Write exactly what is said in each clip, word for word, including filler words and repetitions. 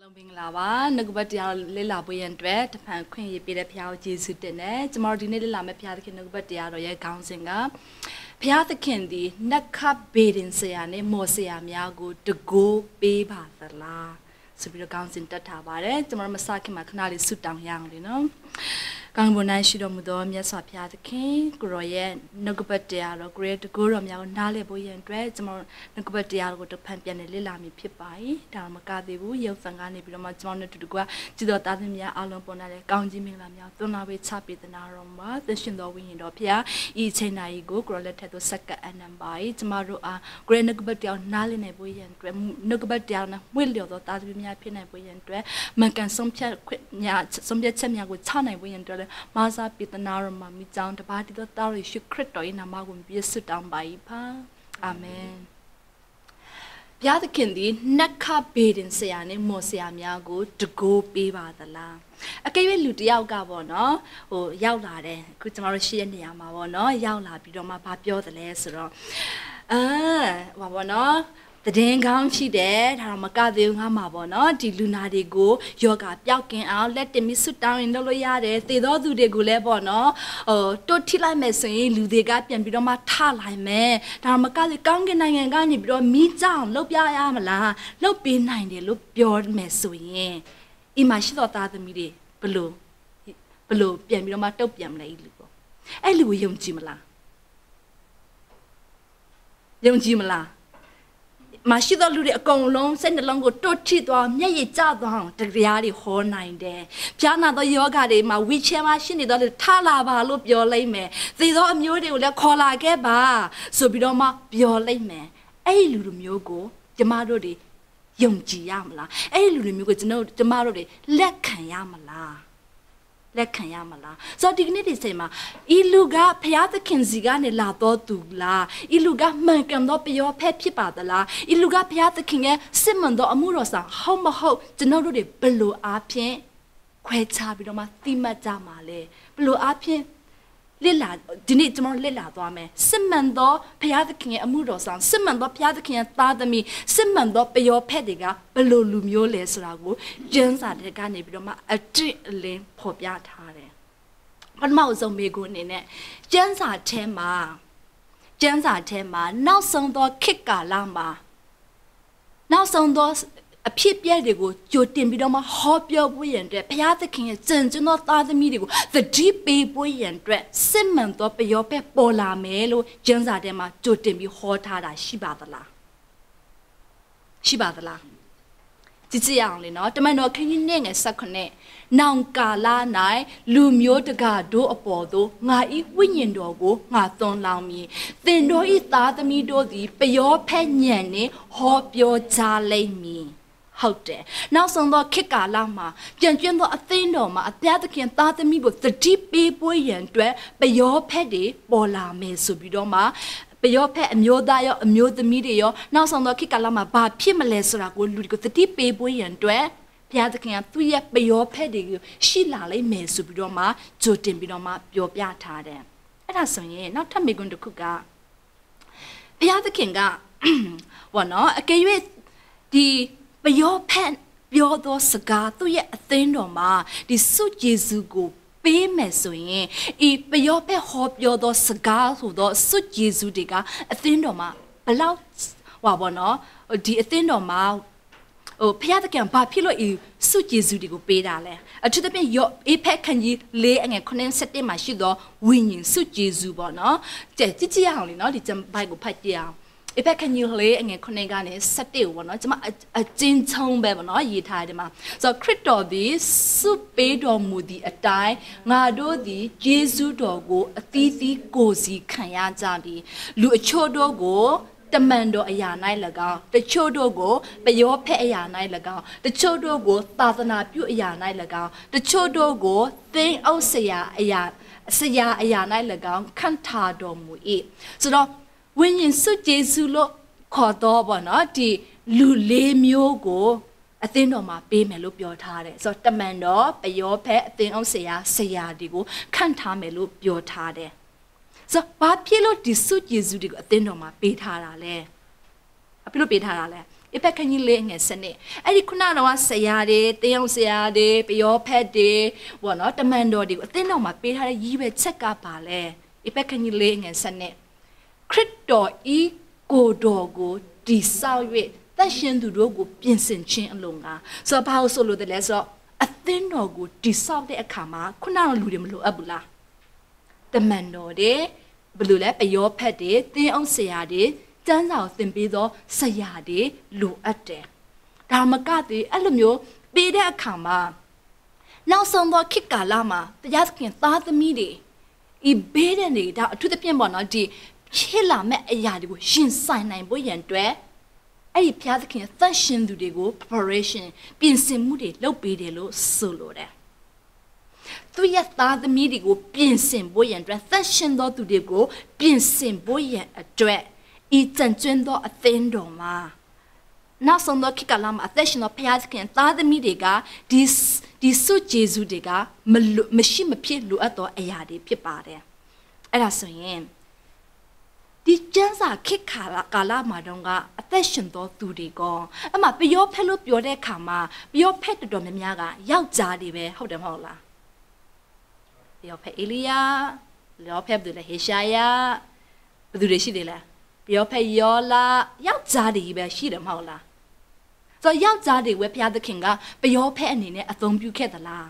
လုံးပင်လာပါနှုတ်ကပတ်တရားလေ့လာဖို့ရန်အတွက်တဖန်ခွင့်ရပေးတဲ့ဖခင်ကိုယေရှုတင်တယ်ကျွန်တော်ဒီနေ့လေ့လာမယ့်ဖခင်သခင်နှုတ်ကပတ်တရားတော်ရဲ့ခေါင်းစဉ်ကဖခင်သခင်သည်နတ်ခတ်ဘေဒင်ဆရာနဲ့မော်ဆရာများကိုတကိုးပေးပါသလားဆိုပြီးတော့ခေါင်းစဉ်တက်ထားပါတယ်ကျွန်တော်မစခင်မှာခဏလေးဆုတောင်းရအောင်လေနော်ကောင်းဘုံနိုင်ရှိတော်မူသောမြတ်စွာဘုရားသခင်ကိုရောရဲ့နှုတ်ကပတ်တရားတော်ကိုရဲ့တကူတော်များကိုနားလည်ဖို့ရန်အတွက်ကျွန်တော်နှုတ်ကပတ်တရားကိုတဖန်ပြန်နေလေ့လာမိဖြစ်ပါ၏ဒါမှမကသေးဘူးရုပ်သံကနေပြီးတော့မှကျွန်တော်တို့တူတူကကြည်တော်သားသမီးများအားလုံးပေါ်လာတဲ့ကောင်းခြင်းမင်္ဂလာများသွန်လာပေးချပေးသနာတော်မှာသင်ရှင်တော်ဝိညာဉ်တော်ဘုရားဤချိန်နာကြီးကိုကိုရောလက်ထက်သို့စက္ကအနံပါ၏ကျွန်တော်တို့အားကိုရဲ့နှုတ်ကပတ်တရားနားလည်နိုင်ဖို့ရန်အတွက်နှုတ်ကပတ်တရားနဲ့မွေ့လျော်သောသားသမီးများဖြစ်နိုင်ဖို့ရန်အတွက်မှန်ကန်ဆုံးဖြတ်ခွင့်များဆုံးဖြတ်ချက်များကိုချနိုင်ဖို့ရန်အတွက်မာစာပိတနာရမမိကြောင်းတပါးတိတော်တော်ယေရှုခရစ်တော်၏နာမကိုပြည့်စုံတောင်းပါ၏ပါအာမင်ဘုရားသခင်သည်နတ်ခဘေဒင်ဆရာနဲ့မော်ဆရာများကိုတကိုးပေးပါသလားအကယ်၍လူတယောက်ကပေါ့နော်ဟိုရောက်လာတယ်အခုကျွန်တော်တို့ရှိတဲ့နေရာမှာပေါ့နော်ရောက်လာပြီးတော့မှဘာပြောသလဲဆိုတော့အာဟောပေါ့နော်တည်င်းကောင်းရှိတယ်ဒါတော့မကသေးဘူးငါမှာပေါ့နော်ဒီလူနာတွေကိုယောဂပျောက်ကင်အောင်လက်တင်ပြီးဆွတောင်းရင်လုပ်လို့ရတယ်သေသောသူတွေကိုလည်းပေါ့နော်ဟိုတွတ်ထိလိုက်မယ်ဆိုရင်လူတွေကပြန်ပြီးတော့မှထလိုက်မယ်ဒါတော့မကသေးကောင်းကင်နိုင်ငံကနေပြီးတော့မိကြောင်လုပ်ပြရမလားလုပ်ပေးနိုင်တယ်လို့ပြောမယ်ဆိုရင်အိမ်မှာရှိတော်သားသမီးတွေဘလို့ဘလို့ပြန်ပြီးတော့မှတုတ်ပြန်မလဲလူပေါ့အဲ့လူကိုယုံကြည်မလားယုံကြည်မလားမရှိတော့လူတွေအကုန်လုံးစိတ်နှလုံးကိုတွတ်ထိသွားမျက်ရည်ကျသွားအောင်တရားတွေဟောနိုင်တယ်။ပြာနာသောယောဂတွေမှာဝီချဲမှာရှိနေတော့ထလာပါလို့ပြောလိုက်မယ်။သေသောအမျိုးတွေကိုလည်းခေါ်လာခဲ့ပါဆိုပြီးတော့မှပြောလိုက်မယ်။အဲ့ဒီလူတွေမျိုးကိုကျမတို့တွေယုံကြည်ရမလား။အဲ့ဒီလူတွေမျိုးကိုကျွန်တော်ကျမတို့တွေလက်ခံရမလား။လက်ခံရမလားဆိုတော့ဒီကနေ့ဒီချိန်မှာဤလူကဘုရားသခင်စီကနေလာတော့သူလားဤလူကမှန်ကန်တော့ပျော်ဖက်ဖြစ်ပါသလားဤလူကဘုရားသခင်ရဲ့စစ်မှန်သောအမှုတော်ဆောင်ဟုတ်မဟုတ်ကျွန်တော်တို့တွေဘယ်လိုအားဖြင့်ခွဲခြားပြီးတော့မှသိမှတ်ကြမှာလဲဘယ်လိုအားဖြင့်လစ်လာဒီနေ့ကျွန်တော်လစ်လာသွားမယ်စစ်မှန်သောဘုရားသခင်ရဲ့အမှုတော်ဆောင်စစ်မှန်သောဘုရားသခင်ရဲ့သားသမီးစစ်မှန်သောပျော်ဖက်တွေကဘယ်လိုလူမျိုးလဲဆိုတာကိုကျမ်းစာတွေကနေပြီးတော့မှအတင့်အလင်းဖော်ပြထားတယ်ပထမဆုံးမိကိုအနေနဲ့ကျမ်းစာထဲမှာကျမ်းစာထဲမှာနောက်ဆုံးသောခေတ်ကာလမှာနောက်ဆုံးသောအဖြစ်ပြက်တွေကိုကြိုတင်ပြီးတော့မှဟောပြောဖို့ရန်အတွက်ဘုရားသခင်ရဲ့ကျင့်ကျွန်းသောသားသမီးတွေကိုသတိပေးဖို့ရန်အတွက်စစ်မှန်သောပျော်ပဲပေါ်လာမယ်လို့ကျမ်းစာထဲမှာကြိုတင်ပြီးဟောထားတာရှိပါသလားရှိပါသလားကြည့်ကြရအောင်လေနော်တမန်တော်ခရစ်နဲ့ငယ်၁၉နောင်ကာလ၌လူမျိုးတကာတို့အပေါ်သို့ငါဤဝိညာဉ်တော်ကိုငါသွန်လောင်းမည်သင်တို့ဤသားသမီးတို့သည်ပျောဖက်ညံ့နှင့်ဟောပြောကြလိမ့်မည်ဟုတ်တယ်နောက်ဆုံးတော့ခေတ်ကာလမှာပြန်ကျွန်းသောအသင်းတော်မှာအပြားသခင်သားသမီးကိုသတိပေးပွေးရန်အတွက်ပယောဖက်တွေပေါ်လာမယ်ဆိုပြီးတော့မှပယောဖက်အမျိုးသားရောအမျိုးသမီးတွေရောနောက်ဆုံးတော့ခေတ်ကာလမှာဘာဖြစ်မလဲဆိုတာကိုလူတွေကိုသတိပေးပွေးရန်အတွက်ဘုရားသခင်ကသူ့ရဲ့ပယောဖက်တွေကိုရှိလာလိမ့်မယ်ဆိုပြီးတော့မှကြိုတင်ပြီးတော့မှပြောပြထားတယ်အဲ့ဒါဆိုရင်နောက်ထပ်မိကွန်းတစ်ခုကဘုရားသခင်ကဘောနော်အကယ်၍ဒီပယောဖက်ပြောသောစကားသူ့ရဲ့အသင်းတော်မှာဒီစုယေစုကိုပေးမယ်ဆိုရင်ဤပယောဖက်ဟောပြောသောစကားဆိုသောစုယေစုတွေကအသင်းတော်မှာဘလောက်ဟောပါနော်ဒီအသင်းတော်မှာဟိုဖျားတကံဘာဖြစ်လို့ဤစုယေစုတွေကိုပေးတာလဲအထူးသဖြင့်ယောအေဖက်ခန်းကြီးလေးအငယ်ခုနှစ်ဆက်တစ်မှာရှိသောဝိညာဉ်စုယေစုပေါ့နော်ကြည့်ကြည့်ရအောင်လေနော်ဒီကျမ်းဘိုက်ကိုဖတ်ကြည့်အောင်အဖက်ခညူလေးအငယ်ခုနှစ်ကနေဆက်တစ်ပေါ့နော်ကျွန်မအကျဉ်းချုံပဲပေါ့နော်ရေးထားတယ်မှာဆိုတော့ခရစ်တော်သည်စုပေးတော်မူသည့်အတိုင်းငါတို့သည်ယေရှုတော်ကိုအသီးသီးကိုယ်စီခံရကြသည်လူအချို့တို့ကိုတမန်တော်အရာ၌၎င်းတချို့တို့ကိုပယောဖက်အရာ၌၎င်းတချို့တို့ကိုသာသနာပြုအရာ၌၎င်းတချို့တို့ကိုသင်းအုပ်ဆရာအရာဆရာအရာ၌၎င်းခန့်ထားတော်မူ၏ဆိုတော့ဝိညာဉ်စုကျေစုလို့ခေါ်တော့ပေါ့နော်ဒီလူလေးမျိုးကိုအသင်းတော်မှာပေးမယ်လို့ပြောထားတယ်ဆိုတော့တမန်တော်ပယောဖက်အသင်းအောင်ဆရာဆရာတွေကိုခန့်ထားမယ်လို့ပြောထားတယ်ဆိုတော့ဘာဖြစ်လို့ဒီစုကျေစုတွေကိုအသင်းတော်မှာပေးထားတာလဲဘာဖြစ်လို့ပေးထားတာလဲ一般看你脸眼神呢，哎，你看那话谁呀的，这样谁呀的，不要拍的，我那他们多的，等到嘛被他的以为吃个罢了，一般看你脸眼神呢，克多一个多个第三月，但现在如果变成钱龙啊，所以把说了的来说，啊，等到个第三的看嘛，看那路的么路啊不啦，他们多的，不路来不要拍的，这样谁呀的。真係定俾咗實下啲路一隻，但係家啲一路မျိုး俾啲一行嘛，嗱上到乞家啦嘛，大家見打得咪啲，而俾啲嚟到出得邊幫我啲，起來咩一下啲個先曬နိုင်不人對，而偏啲見分先到啲個 preparation 變成冇啲老俾啲路收落嚟。對一打得咪啲個變成不人對，分先到到啲個變成不人對。一真正到一天多嘛，那上到去个啦嘛，但是那偏是看打的米的个，第第数结束的个，没路没西没偏路啊到哎呀的偏巴的，哎啦所以，第真啥去卡啦卡啦嘛东个，但是到都的个，啊嘛不要偏路不要来看嘛，不要偏的多咩咩个，要扎的呗，好点好啦，不要偏伊利亚，不要偏不来黑沙呀，不对的是的嘞。不要拍腰啦，要扎的一边洗的好啦。所以要扎的我拍的看个，不要拍你呢，啊，总不看的啦。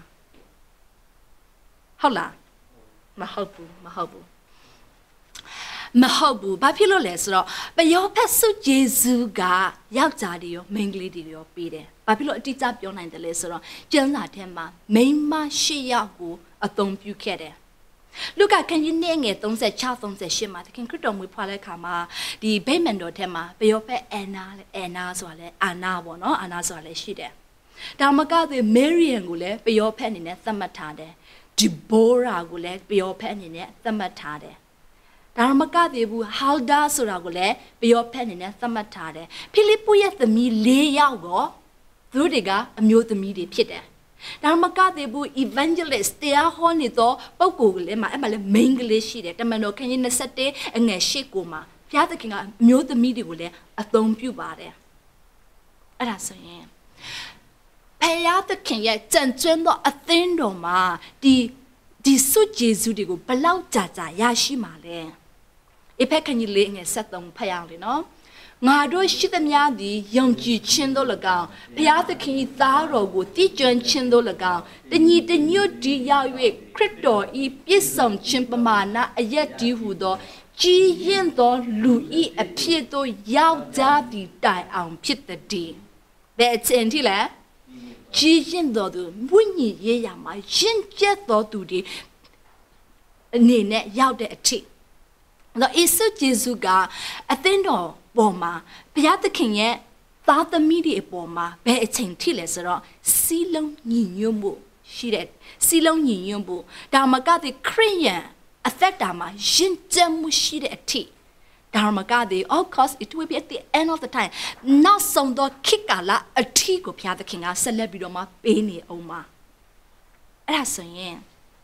好啦，没好不，没好不，没好不，把皮罗来说，不要拍手结束个，要扎的哟，明里的哟，别的，把皮罗第扎表来的来说，今那天嘛，没嘛需要过，啊，总不看的。ลูกกันยินเนี่ยเงี้ยตรงเสชาตรงเสชิมาแต่กินคือตรงมือพอเลยค่ะมาดีเบย์มันโดดเทมาไปยกไปแอนนาเลยแอนนาส่วนเลยอานาบ่เนาะอานาส่วนเลยชิเดดาวมาก็คือเมรียนกูเลยไปยกไปนี่เนี่ยสมัทธาเดดิโบรากูเลยไปยกไปนี่เนี่ยสมัทธาเดดาวมาก็คือบูฮัลดาสุรากูเลยไปยกไปนี่เนี่ยสมัทธาเดฟิลิปปุยสมีเลี้ยาวก็รู้ดีกะอมิวสมีดีผิดเดဒါမှမကသေးဘူး evangelist တရားဟောနေတော့ပုဂ္ဂိုလ်ကလေးမှာအဲ့မှာလည်း main ကလေးရှိတယ်တမန်တော်ခန်းကြီးยี่สิบเอ็ดအငယ်၈ကိုမှာဘုရားသခင်ကအမျိုးသမီးတွေကိုလည်းအသုံးပြုပါတယ်အဲ့ဒါဆိုရင်ဘုရားသခင်ရဲ့ကြံကျွမ်းသောအသင်းတော်မှာဒီဒီစုဂျေဇုတွေကိုဘလောက်ကြာကြာရရှိမှာလဲအဖက်ခန်းကြီးလေးငယ်ဆက်သုံးဖတ်ရအောင်လေနော်ငါတို့ရှိသမျှသည်ယုံကြည်ခြင်းတို့၎င်းဘုရားသခင်၏သားတော်ကိုတည်ကျွမ်းခြင်းတို့၎င်းတညီတညွတ်တည်ရောက်၍ခရစ်တော်၏ပြည့်စုံခြင်းပမာဏအရက်တည်ဟုသောကြီးရင်သောလူ၏အဖြစ်သို့ရောက်ကြသည့်တိုင်အောင်ဖြစ်သည်ဘယ်အချိန်ထိလဲကြီးရင်သောသူဝိညာဉ်ရေးရမှာရှင်ကျက်သောသူတွေအနေနဲ့ရောက်တဲ့အထိတော့ယေရှုဂျေဇုကအသင်းတော်ပေါ်မှာဘုရားသခင်ရဲ့သားသမီးတွေအပေါ်မှာဘယ်အချိန်ထိလဲဆိုတော့စီးလုံးညီညွတ်မှုရှိတဲ့စီးလုံးညီညွတ်မှုဒါမှမကတဲ့ခရိယန်အသက်တာမှာယဉ်ကျေးမှုရှိတဲ့အထိဒါမှမကတဲ့ of course it will be at the end of the time နောက်ဆုံးတော့ခေတ်ကာလအထိကိုဘုရားသခင်ကဆက်လက်ပြီးတော့မှပေးနေအောင်မှာအဲ့ဒါဆိုရင်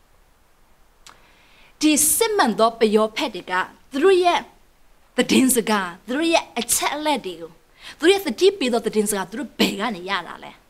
ဒီစစ်မှန်သောပယောဖက်တွေကသူတို့ရဲ့သတင်းစကားသူတို့ရဲ့အချက်အလက်တွေကိုသူတို့ရဲ့သတိပေးသောသတင်းစကားသူတို့ဘယ်ကနေရတာလဲ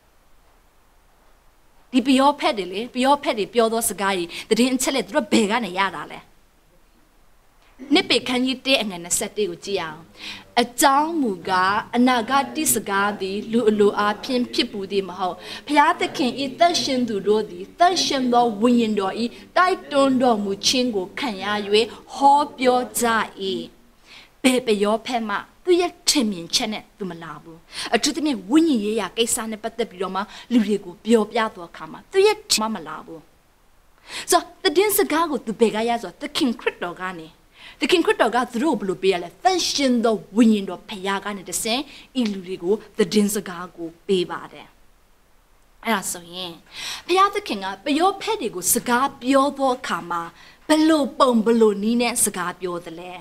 ဒီပယောဖက်တွေလေပယောဖက်တွေပြောသောစကားကြီးသတင်းအချက်လက်သူတို့ဘယ်ကနေရတာလဲနှစ်ပေခန်းကြီးတဲ့အငယ်ยี่สิบเอ็ดကိုကြည့်အောင်အကြောင်းမူကားအနာဂတ်စကားသည်လူအလိုအားဖြင့်ဖြစ်ပူသည်မဟုတ်ဘုရားသခင်၏တန်ရှင်သူတို့သည်တန်ရှင်သောဝိညာဉ်တော်၏တိုက်တွန်းတော်မူခြင်းကိုခံရ၍ဟောပြောကြ၏ဘယ်ပယောဖက်မှသူရဲ့ထင်မြင်ချက်နဲ့သူမလာဘူးအထူးသဖြင့်ဝိညာဉ်ရေးရာကိစ္စနဲ့ပတ်သက်ပြီးတော့မှလူတွေကိုပြောပြတော့အခါမှာသူရဲ့ထင်မှမလာဘူးဆိုတော့တင်းစကားကိုသူဘယ်ကရဆိုသခင်ခရစ်တော်ကနေသခင်ခရစ်တော်ကသူတို့ဘယ်လိုပေးရလဲတန်ရှင်သောဝိညာဉ်တော်ဖခင်ကနေတဆင့်ဤလူတွေကိုတင်းစကားကိုပေးပါတယ်အဲ့ဒါဆိုရင်ဘုရားသခင်ကပယောဖက်တွေကိုစကားပြောသောအခါမှာဘယ်လိုပုံဘယ်လိုနည်းနဲ့စကားပြောသလဲ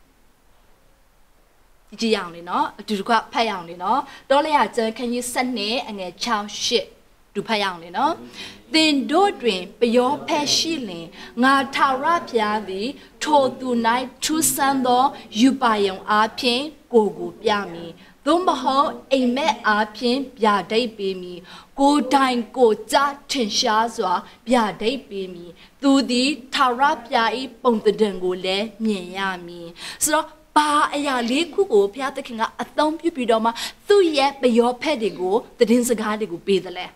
ကြည့်ရအောင်လေနော်အတူတကွဖတ်ရအောင်လေနော်တောလဲရကျန်ခန်းကြီးဆက်နှစ်အငယ်၆ ၈ဒူဖတ်ရအောင်လေနော်သင်တို့တွင်ပယောဖက်ရှိလင်ငါထာဝရဘုရားသည်ထိုသူ၌ထူးဆန်းသောယူပါယုံအားဖြင့်ကိုကိုပြမည်သို့မဟုတ်အိမ်မက်အားဖြင့်ဗျာဒိတ်ပေးမည်ကိုတိုင်ကိုကြထင်ရှားစွာဗျာဒိတ်ပေးမည်သူသည်ထာဝရဘုရား၏ပုံသဏ္ဍာန်ကိုလည်းမြင်ရမည်ဆိုတော့ဘာအရာလေးခုကိုဘုရားသခင်ကအသုံးပြုပြီးတော့မှသူ့ရဲ့ပယောဖက်တွေကိုသတင်းစကားတွေကိုပေးတယ်လေ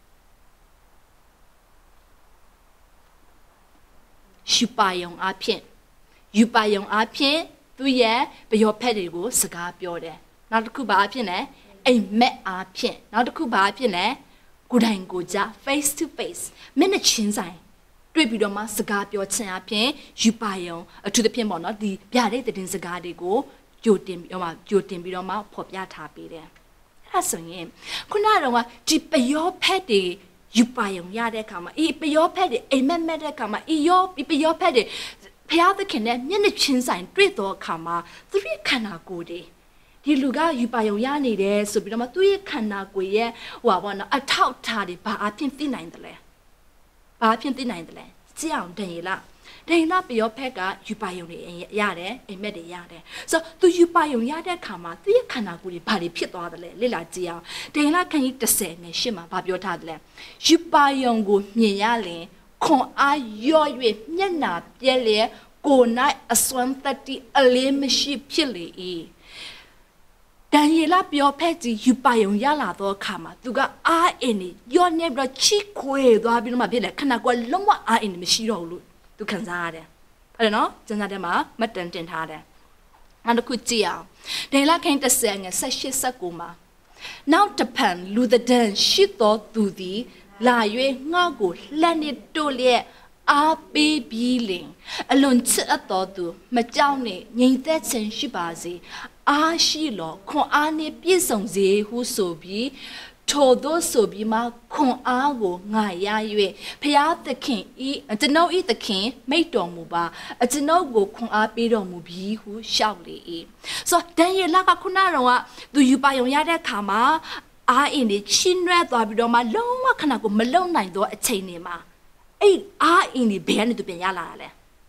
ယူပါယုံအဖြစ်ယူပါယုံအဖြစ်သူ့ရဲ့ပယောဖက်တွေကိုစကားပြောတယ်နောက်တစ်ခုဘာအဖြစ်လဲအိမ်မက်အဖြစ်နောက်တစ်ခုဘာအဖြစ်လဲကိုယ်တိုင်ကိုယ်ကြ face to face မျက်နှာချင်းဆိုင်တွေ့ပြီးတော့မှစကားပြောခြင်းအပြင်ယူပါယုံအထူးသဖြင့်ပေါ့နော်ဒီဗျာဒိတ်သတင်းစကားတွေကိုကြိုတင်ပြီးတော့မှကြိုတင်ပြီးတော့မှဖော်ပြထားပေးတယ်အဲ့ဒါဆိုရင်ခုနကတော့ဒီပယောဖက်တွေယူပါယုံရတဲ့အခါမှာအေးပယောဖက်တွေအိမ်မက်မက်တဲ့အခါမှာအေးရောပယောဖက်တွေဘုရားသခင်နဲ့မျက်နှာချင်းဆိုင်တွေ့တော့အခါမှာသူရဲ့ခန္ဓာကိုယ်တွေဒီလူကယူပါယုံရနေတယ်ဆိုပြီးတော့မှသူ့ရဲ့ခန္ဓာကိုယ်ရဲ့ဟိုပါဘောနော်အထောက်ထားတွေဘာအဖြစ်သိနိုင်တယ်လဲဘာအဖြစ်သိနိုင်တယ်လဲကြည့်အောင်ဒန်ရီလာဒန်ရီလာပယောဖက်ကယူပါယုံတွေရတယ်အိမ်မက်တွေရတယ်ဆိုတော့သူယူပါယုံရတဲ့အခါမှာသူ့ရဲ့ခန္ဓာကိုယ်တွေဘာတွေဖြစ်သွားတယ်လဲလေ့လာကြည့်အောင်ဒန်ရီလာခန်းကြီးတစ်ဆယ်နဲ့ရှစ်မှာဘာပြောထားတယ်လဲယူပါယုံကိုမြင်ရရင်ခွန်အားရော့၍မျက်နာပြဲလျက်ကိုယ်၌အစွမ်းတတိအလေးမရှိဖြစ်လေ၏ဒန်ယေလပြောဖက်ကြီးယူပါယုံရလာတော့အခါမှာသူကအားအင်းနေရော့နေပြီးတော့ချီခွေသွားပြီးတော့မှဖြစ်လေခဏကွာလုံးဝအားအင်းမရှိတော့ဘူးလို့သူခံစားရတယ်ဟုတ်တယ်နော်ကျန်စာထဲမှာမတန်တင်ထားတယ်နောက်တစ်ခုကြည့်အောင်ဒန်ယေလခိုင်းတစ်ဆယ်ငယ်ဆက်ရှစ်ဆက်ကိုမှာနောက်တဖန်လူသဒန်ရှိတော်သူသည်လာ၍ငါ့ကိုလှက်နေတို့လျက်အားပေးပြီးလင်အလွန်ချစ်အပ်တော်သူမကြောက်နဲ့ငြိမ်သက်ခြင်းရှိပါစေအားရှိလောခွန်အားနှင့်ပြည့်စုံစေဟုဆိုပြီးထို့သောဆိုပြီးမှခွန်အားကိုငါရ၍ဖျားသခင်ဤကျွန်ုပ်ဤသခင်မိတ်တော်မူပါအကျွန်ုပ်ကိုခွန်အားပေးတော်မူပြီးဟုရှောက်လေ၏ဆိုတော့ဒန်ယေလကခုနကတော့သူယူပါယုံရတဲ့ခါမှာအားအင်းတွေချင်းရွက်သွားပြီးတော့မှလုံးဝခဏကိုမလုံနိုင်တော့အချိန်တွေမှာအဲ့အားအင်းတွေဘယ်ကနေသူပြန်ရလာတာလဲ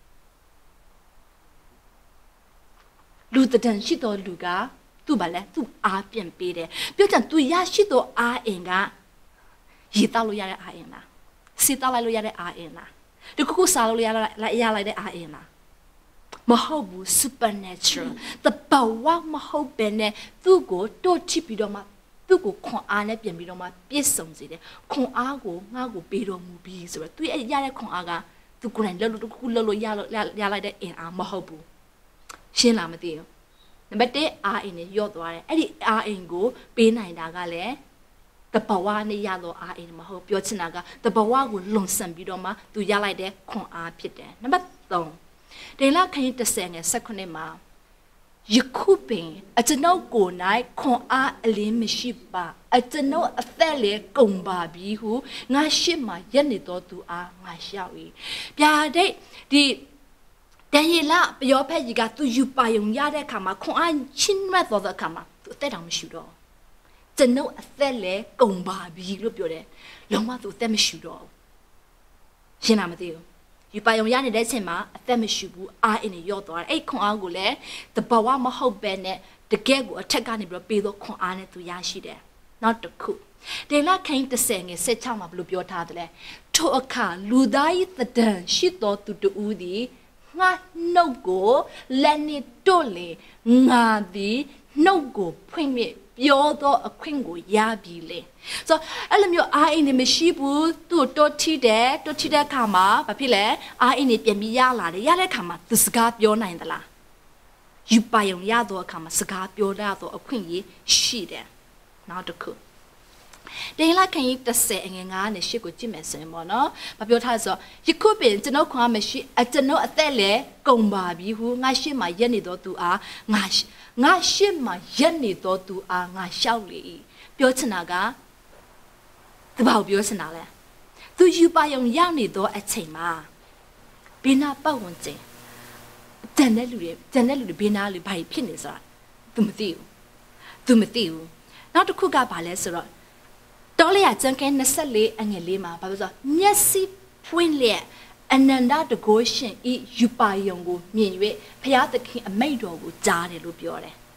လူတဒန်ရှိတော်လူကသူ့ဘာလဲသူ့အားပြန်ပေးတယ်ပြောချင်သူရရှိတော်အားအင်ကရေတောက်လို့ရတဲ့အားအင်လားစီတောက်လိုက်လို့ရတဲ့အားအင်လားဒီခုခုစားလို့ရလိုက်ရလိုက်တဲ့အားအင်လားမဟုတ်ဘူး supernatural တဘာဝမဟုတ်ဘဲနဲ့သူ့ကိုတို့ချစ်ပြီးတော့မှသူ့ကိုခွန်အားနဲ့ပြန်ပြီးတော့မှပြည့်စုံစေတယ်ခွန်အားကိုငါ့ကိုပေးတော်မူပြီးဆိုတော့သူရရတဲ့ခွန်အားကသူကိုယ်တိုင်လှုပ်လို့တစ်ခုလှုပ်လို့ရလို့ရလိုက်တဲ့အင်အားမဟုတ်ဘူးရှင်းလားမသိဘူးနံပါတ်တစ်အားအင်နဲ့ရော့သွားတယ်အဲ့ဒီအားအင်ကိုပေးနိုင်တာကလည်းတဘဝနဲ့ရတော့အားအင်မဟုတ်ပြောချင်တာကတဘဝကိုလွန်ဆန်ပြီးတော့မှသူရလိုက်တဲ့ခွန်အားဖြစ်တယ်နံပါတ်သုံးဒေလခင်းတစ်ဆယ်နဲ့၁၉မှာယခုပင်အကျွန်ုပ်ကိုယ်၌ခွန်အားအလင်းမရှိပါအကျွန်ုပ်အသက်လည်းကုန်ပါပြီဟုငါရှစ်မှာရက်နေတော်သူအားငါရှောက်၏ဗျာဒိတ်ဒီဒန်ယေလပယောဖက်ကြီးကသူယူပါယုံရတဲ့အခါမှာခွန်အားချင်းမဲ့တော်တဲ့အခါမှာသူအသက်တောင်မရှိတော့ကျွန်ုပ်အသက်လည်းကုန်ပါပြီလို့ပြောတယ်လုံးဝသူအသက်မရှိတော့ရှင်းလားမသိဘူးယူပါယုံရနေတဲ့အချိန်မှာအသက်မရှိဘူးအားအင်းရော့သွားတယ်အဲ့ခွန်အားကိုလည်းတဘဝမဟုတ်ပဲနဲ့တကယ်ကိုအထက်ကနေပြီးတော့ပေးတော့ခွန်အားနဲ့သူရရှိတယ်နောက်တစ်ခုဒေလခိုင်းတစ်ဆယ်ငယ်ဆက်ချမှာဘလို့ပြောထားတယ်လဲထိုအခါလူသား၏တဒံရှိတော်သူတူသည်ငါနှုတ်ကိုလက်နဲ့တို့လေငါသည်နှုတ်ကိုဖွင့်မြပြောတော့အခွင့်ကိုရပြီလေဆိုအဲ့လိုမျိုးအားအင်းနေမရှိဘူးသူ့တော်ထီတယ်တော်ထီတဲ့ခါမှာဘာဖြစ်လဲအားအင်းနေပြန်ပြီးရလာတယ်ရတဲ့ခါမှာသူစကားပြောနိုင်သလားယူပါယုံရတော့အခါမှာစကားပြောရတော့အခွင့်ကြီးရှိတယ်နောက်တစ်ခုဒေလခင်းတစ်ဆယ်အငယ်ငါးနဲ့ရှစ်ကိုကြည့်မယ်ဆိုရင်ပေါ့နော်။ဘာပြောထားလဲဆိုတော့ယခုပင်ကျွန်ုပ်ခွန်အားမရှိအကျွန်ုပ်အသက်လည်းကုန်ပါပြီဟုငါရှစ်မှာရက်နေတော်သူအားငါငါရှစ်မှာရက်နေတော်သူအားငါရှောက်လေ၏ပြောချင်တာကသူဘာကိုပြောချင်တာလဲသူယူပါယုံရောက်နေတော့အချိန်မှာဘေးနာပတ်ဝန်းကျင်တန်တဲ့လူတွေတန်တဲ့လူတွေဘေးနာလူဘာဖြစ်နေဆိုတာ तू မသိဘူး तू မသိဘူးနောက်တစ်ခုကဘာလဲဆိုတော့တော်လျာကျန်ကဲ၂၄အငယ်လေးမှာဘာလို့ဆိုတော့မျက်စိဖွင့်လျက်အနန္တတကုရှင်ဤယူပါယုံကိုမြင်၍ဘုရားသခင်အမိန့်တော်ကိုကြားတယ်လို့ပြောတယ်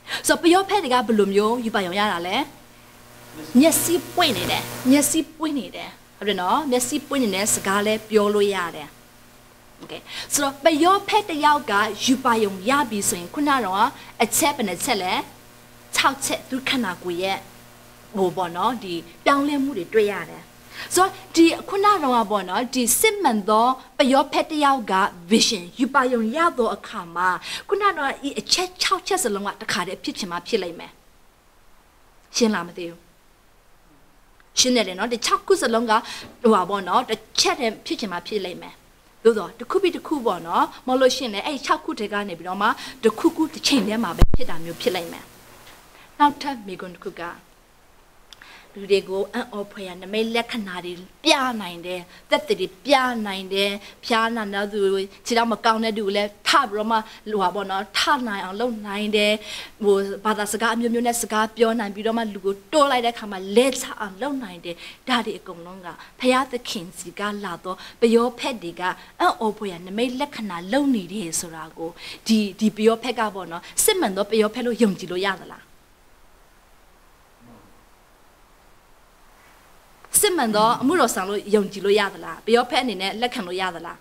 ဆိုပယောဖက်တွေကဘလိုမျိုးယူပါရုံရတာလဲမျက်စိပွင့်နေတယ်မျက်စိပွင့်နေတယ်ဟုတ်တယ်နော်မျက်စိပွင့်နေတဲ့စကားလဲပြောလို့ရတယ်โอเคဆိုတော့ပယောဖက်တယောက်ကယူပါရုံရပြီဆိုရင်ခုနကတော့အချက်ဘယ်နှချက်လဲ၆ချက်သူခန္ဓာကိုယ်ရဲ့ဟိုပေါ့နော်ဒီပြောင်းလဲမှုတွေတွေ့ရတယ်ဆိုတော့ဒီခုနကတော့ပေါ့နော်ဒီစစ်မှန်သောပယောဖက်တယောက်က vision ယူပါရုံရသောအခါမှာခုနကတော့ဒီအချက်၆ချက်စလုံးကတခါတည်းဖြစ်ချင်မှဖြစ်လိမ့်မယ်ရှင်းလားမသိဘူးရှင်းတယ်လေနော်ဒီ၆ခုစလုံးကဟိုပါပေါ့နော်တစ်ချက်တည်းဖြစ်ချင်မှဖြစ်လိမ့်မယ်သို့တော့တစ်ခုပြီးတစ်ခုပေါ့နော်မဟုတ်လို့ရှင်းလေအဲ့၆ခုတည်းကနေပြီးတော့မှတစ်ခုခုတစ်ချိန်တည်းမှာပဲဖြစ်တာမျိုးဖြစ်လိမ့်မယ်နောက်ထပ်မိကွန်းတစ်ခုကလူတွေကိုအံ့ဩဖွယ်ရနမိတ်လက္ခဏာတွေပြနိုင်တယ်သက်တည်ပြနိုင်တယ်ဖျားနာတဲ့သူခြေတော့မကောင်းတဲ့သူလည်းထပြီးတော့မှဟိုပါပေါ့နော်ထနိုင်အောင်လုပ်နိုင်တယ်ဟိုဘာသာစကားအမျိုးမျိုးနဲ့စကားပြောနိုင်ပြီးတော့မှလူကိုတိုးလိုက်တဲ့ခါမှာလဲချအောင်လုပ်နိုင်တယ်ဒါတွေအကုန်လုံးကဖျားသခင်စီကလာတော့ပယောဖက်တွေကအံ့ဩဖွယ်ရနမိတ်လက္ခဏာလုပ်နေတယ်ဆိုတာကိုဒီဒီပယောဖက်ကပေါ့နော်စစ်မှန်တော့ပယောဖက်လို့ယုံကြည်လို့ရသလားစစ်မှန်တော့အမှုတော်ဆောင်လို့ယုံကြည်လို့ရသလားပယောဖက်အနေနဲ့လက်ခံလို့ရသလား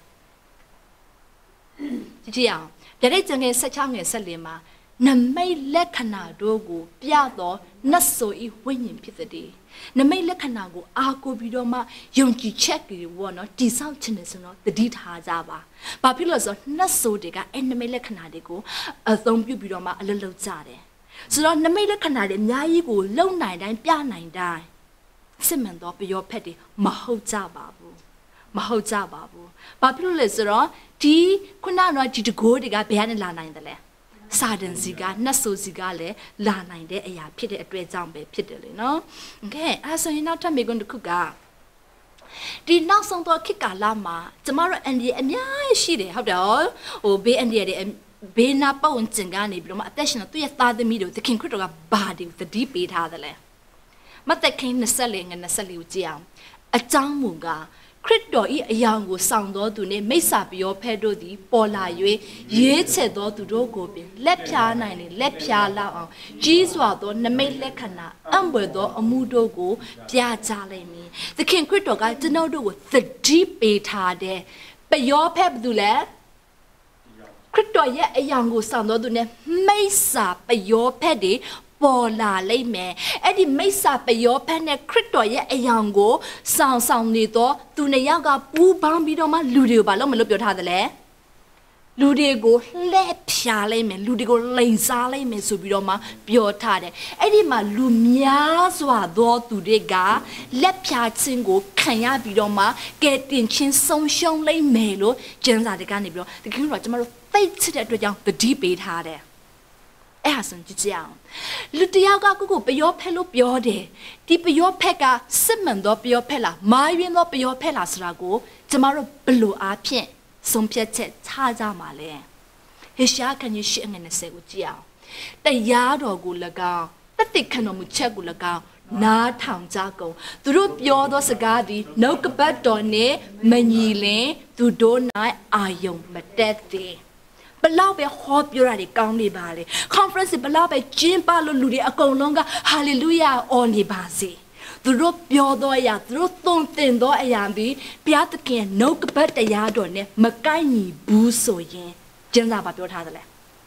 ကြည့်ကြည့်အောင်ဗျာဒိတ်ကျန်ငယ်၁၆ငယ်၁၄မှာနမိတ်လက္ခဏာတို့ကိုပြတော့နတ်ဆိုဤဝိညာဉ်ဖြစ်တဲ့နမိတ်လက္ခဏာကိုအာကိုပြီးတော့မှယုံကြည်ချက်တွေပေါ့နော်တိဆောက်ခြင်းနဲ့ဆိုတော့တတိထားကြပါဘာဖြစ်လို့ဆိုတော့နတ်ဆိုတွေကအဲ့နမိတ်လက္ခဏာတွေကိုအသုံးပြုပြီးတော့မှအလလုံးကြတယ်ဆိုတော့နမိတ်လက္ခဏာတွေအများကြီးကိုလုံနိုင်တိုင်းပြနိုင်တိုင်းစစ်မှန်တော့ပယောဖက်တွေမဟုတ်ကြပါဘူးမဟုတ်ကြပါဘူးဘာဖြစ်လို့လဲဆိုတော့ဒီခုနကတော့ဒီတကိုးတွေကဘယ်ကနေလာနိုင်တယ်လဲစာဒန်စီကနတ်ဆိုစီကလည်းလာနိုင်တဲ့အရာဖြစ်တဲ့အတွက်ကြောင့်ပဲဖြစ်တယ်လေနော်โอเคအဲဆိုရင်နောက်ထပ်မိကွန်းတစ်ခုကဒီနောက်ဆုံးတော့ခေတ်ကာလမှာကျမတို့အန်ဒီအများကြီးရှိတယ်ဟုတ်တယ်ဟိုဘေးအန်ဒီရဲ့ဘေးနာပတ်ဝန်းကျင်ကနေပြီးတော့မှအသက်ရှင်တော့သူ့ရဲ့သားသမီးတို့သခင်ခရစ်တော်ကဘာတွေသတိပေးထားတယ်လဲမသက်ခင်၂၄ငါ၂၄ကိုကြည့်အောင်အကြောင်းမူကားခရစ်တော်၏အယောင်ကိုဆောင်တော်သူနှင့်မိစ္ဆာပယောဖက်တို့သည်ပေါ်လာ၍ရေးချယ်တော်သူတို့ကိုပင်လက်ဖြားနိုင်လေလက်ဖြားလောက်အောင်ကြီးစွာသောနမိတ်လက္ခဏာအံ့ဘွယ်သောအမှုတို့ကိုပြကြလိမ့်မည်သခင်ခရစ်တော်ကကျွန်တော်တို့ကိုသတိပေးထားတဲ့ပယောဖက်ဘယ်သူလဲခရစ်တော်ရဲ့အယောင်ကိုဆောင်တော်သူနှင့်မိစ္ဆာပယောဖက်တွေပေါ်လာလိမ့်မယ်အဲ့ဒီမိစ္ဆာပယောဖက်နဲ့ခရစ်တော်ရဲ့အယောင်ကိုဆောင်ဆောင်နေတော့သူနှစ်ယောက်ကပူးပေါင်းပြီးတော့မှလူတွေကိုဘာလို့မလို့ပြောထားသလဲလူတွေကိုလှည့်ဖြာလိုက်မယ်လူတွေကိုလိန်စားလိုက်မယ်ဆိုပြီးတော့မှပြောထားတယ်အဲ့ဒီမှာလူများစွာသောသူတွေကလက်ဖြာခြင်းကိုခံရပြီးတော့မှကဲတင်ချင်းဆုံးရှုံးလိုက်မယ်လို့ကျမ်းစာတွေကနေပြီးတော့တကယ်တော့ကျမတို့သိချစ်တဲ့အတွက်ကြောင့်တတိပေးထားတယ်အဲ့ဟာဆိုကြည့်ကြအောင်လူတယောက်ကကိုကိုပယောဖက်လို့ပြောတယ်ဒီပယောဖက်ကစစ်မှန်သောပယောဖက်လားမာယွင်းသောပယောဖက်လားဆိုတာကိုကျမတို့ဘလို့အားဖြင့်ဆုံးဖြတ်ချက်ချကြမှာလဲဟေရှာခန်းကြီးရှင်းငယ်၂၀ကိုကြည့်အောင်တရားတော်ကို၎င်းတတိခံတော်မူချက်ကို၎င်းနားထောင်ကြကုန်သူတို့ပြောသောစကားသည်နှုတ်ကပတ်တော်နှင့်မညီလင်သူတို့၌အာယုံမတက်သေးဘလောက်ပဲဟောပြောတာတွေကောင်းနေပါလေ conference ဘလောက်ပဲကျင်းပလို့လူတွေအကုန်လုံးက hallelujah အော်နေပါစေသူတို့ပြောသောအရာသူတို့သုံးသင်သောအရာပြီးဘုရားသခင်ရဲ့နှုတ်ကပတ်တရားတော်နဲ့မကိုက်ညီဘူးဆိုရင်ကျမ်းစာဘာပြောထားသလဲ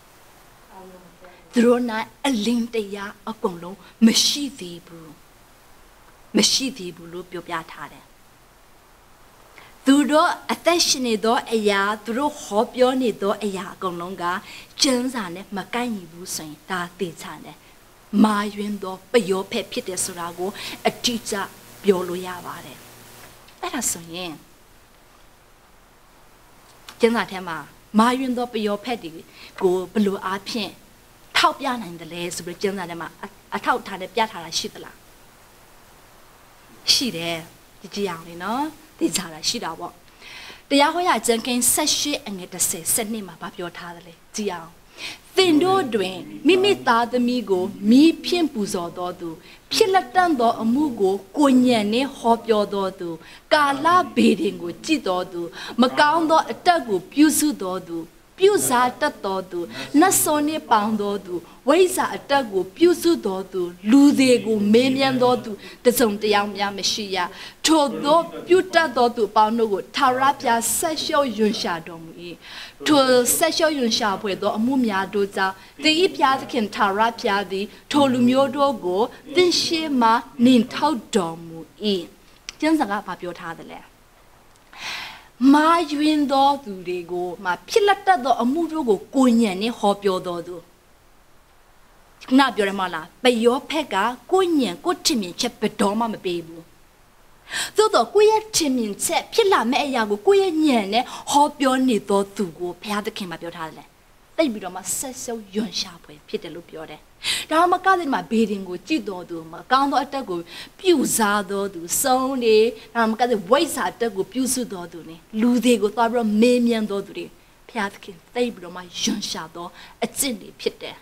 သူတို့၌အလင်းတရားအကုန်လုံးမရှိသေးဘူးမရှိသေးဘူးလို့ပြောပြထားတယ်သူတို့အသက်ရှင်နေသောအရာသူတို့ဟောပြောနေသောအရာအကုန်လုံးကကျမ်းစာနဲ့မကိုက်ညီဘူးဆိုရင်ဒါသိချတယ်မာယွင်းသောပယောဖက်ဖြစ်တယ်ဆိုတာကိုအတိအကျပြောလို့ရပါတယ်အဲ့ဒါဆိုရင်ကျမ်းစာထဲမှာမာယွင်းသောပယောဖက်တွေကိုဘယ်လိုအားဖြင့်ထောက်ပြနိုင်တယ်လဲဆိုပြီးကျမ်းစာထဲမှာအထောက်ထားနဲ့ပြထားတာရှိသလားရှိတယ်ကြည့်ကြရအောင်လေနော်သိကြတာရှိတာပေါ့တရားဟောရကျမ်းကင်း၁၈အငယ်၁၀စနစ်မှာဗာပြောထားတယ်လေကြည့်အောင်သင်တို့တွင်မိမိသားသမီးကိုမိဖြင့်ပူဇော်တော်သူဖြစ်လက်တန့်သောအမှုကိုကိုညံနှင့်ဟောပြောတော်သူကာလဘေဒင်ကိုကြည်တော်သူမကောင်းသောအတက်ကိုပြုစုတော်သူဘပြုစားတတ်တော်သူနတ်စောနှင့်ပေါင်းတော်သူဝိဇ္ဇာအတက်ကိုပြုစုတော်သူလူသေးကိုမေးမြန်းတော်သူတစုံတယောက်များမရှိရထို့သောပြုတတ်တော်သူပေါင်းတို့ကိုထာဝရဘုရားဆက်လျှော့ယွန်ရှာတော်မူ၏ထိုဆက်လျှော့ယွန်ရှာဖွယ်သောအမှုများတို့ကြောင့်တေဤဘုရားသခင်ထာဝရဘုရားသည်ထိုလူမျိုးတို့ကိုသင်ရှိမှနင်ထောက်တော်မူ၏ကျမ်းစာကဘာပြောထားသလဲမာယွင်တော်သူတွေကိုမာဖြစ်လက်တတ်သောအမှုတို့ကိုကိုညံနဲ့ဟောပြောတော်သူခုနပြောရမလားပယောဖက်ကကိုညံကိုထင်မြင်ချက်ဘယ်တော့မှမပေးဘူးသို့တော့ကိုရဲ့ထင်မြင်ချက်ဖြစ်လာမဲ့အရာကိုကိုရဲ့ညံနဲ့ဟောပြောနေတော်သူကိုဘုရားသခင်ကပြောထားတယ်တိတ်ပြီးတော့မှဆက်ဆုပ်ယွန်ရှာဖွယ်ဖြစ်တယ်လို့ပြောတယ်ဒါမှမကတဲ့မှာဘေဒင်ကိုကြည့်တော်သူမှာကောင်းသောအတက်ကိုပြုစားတော်သူစုံနေဒါမှမကတဲ့ဝိဇ္ဇာအတက်ကိုပြုစုတော်သူနေလူတွေကိုသွားပြီးတော့မေးမြန်းတော်သူတွေဘုရားသခင်တိတ်ပြီးတော့မှယွန်ရှာတော်အကျင့်တွေဖြစ်တယ်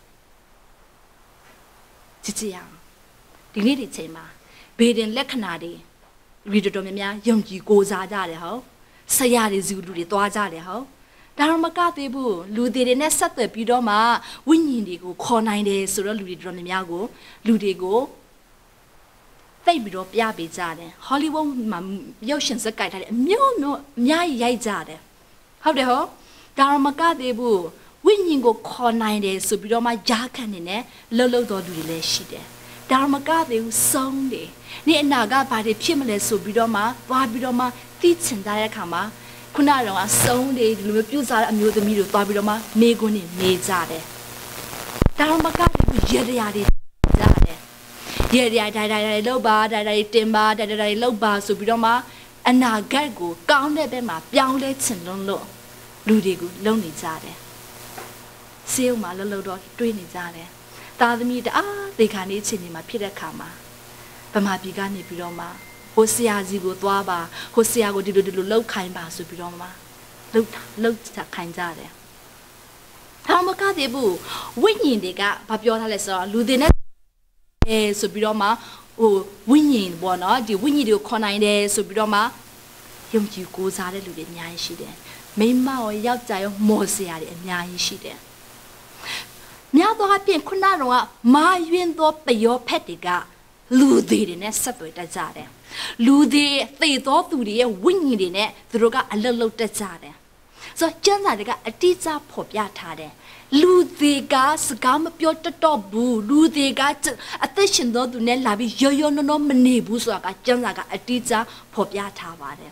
ကြည့်ကြရအောင်ဒီနေ့ဒီချိန်မှာဘေဒင်လက္ခဏာတွေလူတော်များများယုံကြည်ကိုးစားကြတယ်ဟုတ်ဆရာတွေဇူလူတွေသွားကြတယ်ဟုတ်ဒါတော့မကသေးဘူးလူတွေတွေနဲ့ဆက်သွယ်ပြီးတော့မှဝိညာဉ်တွေကိုခေါ်နိုင်တယ်ဆိုတော့လူတွေတော်များများကိုလူတွေကိုသိပြီးတော့ပြပေးကြတယ်ဟောလိဝုဒ်မှာရုပ်ရှင်ဇာတ်ကြိုက်ထားတယ်အမျိုးမျိုးအများကြီးရိုက်ကြတယ်ဟုတ်တယ်ဟောဒါတော့မကသေးဘူးဝိညာဉ်ကိုခေါ်နိုင်တယ်ဆိုပြီးတော့မှရားခံနေနဲ့လှုပ်လှုပ်တော်လူတွေလည်းရှိတယ်ဒါတော့မကသေးဘူးစုံတယ်နေ့အနာကဘာတွေဖြစ်မလဲဆိုပြီးတော့မှသွားပြီးတော့မှသိချင်တဲ့အခါမှာခုနကတော့အဆုံးတွေဒီလိုမျိုးပြုစားတဲ့အမျိုးသမီးတွေသွားပြီးတော့မှနေခွန်းနေနေကြတယ်။ဒါတော့မကဘူးရေရရာတွေကြတယ်။ရေရရာတိုင်းတိုင်းတွေလောက်ပါတိုင်းတိုင်းတင်ပါတိုင်းတိုင်းတွေလောက်ပါဆိုပြီးတော့မှအနာဂတ်ကိုကောင်းတဲ့ဘက်မှာပြောင်းလဲချင်လုံးလို့လူတွေကိုလုံနေကြတယ်။စေုံမှာလှလှတော့တွေးနေကြတယ်။သားသမီးတအားဒေခါနေချင်းနေမှာဖြစ်တဲ့ခါမှာဗမာပြည်ကနေပြီးတော့မှဟိုဆရာကြီးကိုသွားပါဟိုဆရာကိုဒီလိုဒီလိုလောက်ခိုင်းပါဆိုပြီးတော့မှလောက်လောက်ခိုင်းကြတယ်။ဟာမကသေးဘူးဝိညာဉ်တွေကဘာပြောထားလဲဆိုတော့လူတွေနဲ့အဲဆိုပြီးတော့မှဟိုဝိညာဉ်ပေါ့နော်ဒီဝိညာဉ်တွေကိုခေါ်နိုင်တယ်ဆိုပြီးတော့မှယုံကြည်ကိုးစားတဲ့လူတွေအများကြီးရှိတယ်။မိန်းမရောယောက်ျားရောမော်ဆရာတွေအများကြီးရှိတယ်။များသောအားဖြင့်ခုနကတော့မာယွင်သောပယောဖက်တွေကလူတွေနဲ့ဆက်သွယ်တတ်ကြတယ်လူတွေသေသောသူတွေရဲ့ဝိညာဉ်တွေနဲ့သူတို့ကအလုတ်လုတ်တတ်ကြတယ်ဆိုတော့ကျမ်းစာတွေကအတိအကျဖော်ပြထားတယ်လူတွေကစကားမပြောတတ်တော့ဘူးလူတွေကအသက်ရှင်သောသူနဲ့လာပြီးရောရောနောနောမနေဘူးဆိုတာကကျမ်းစာကအတိအကျဖော်ပြထားပါတယ်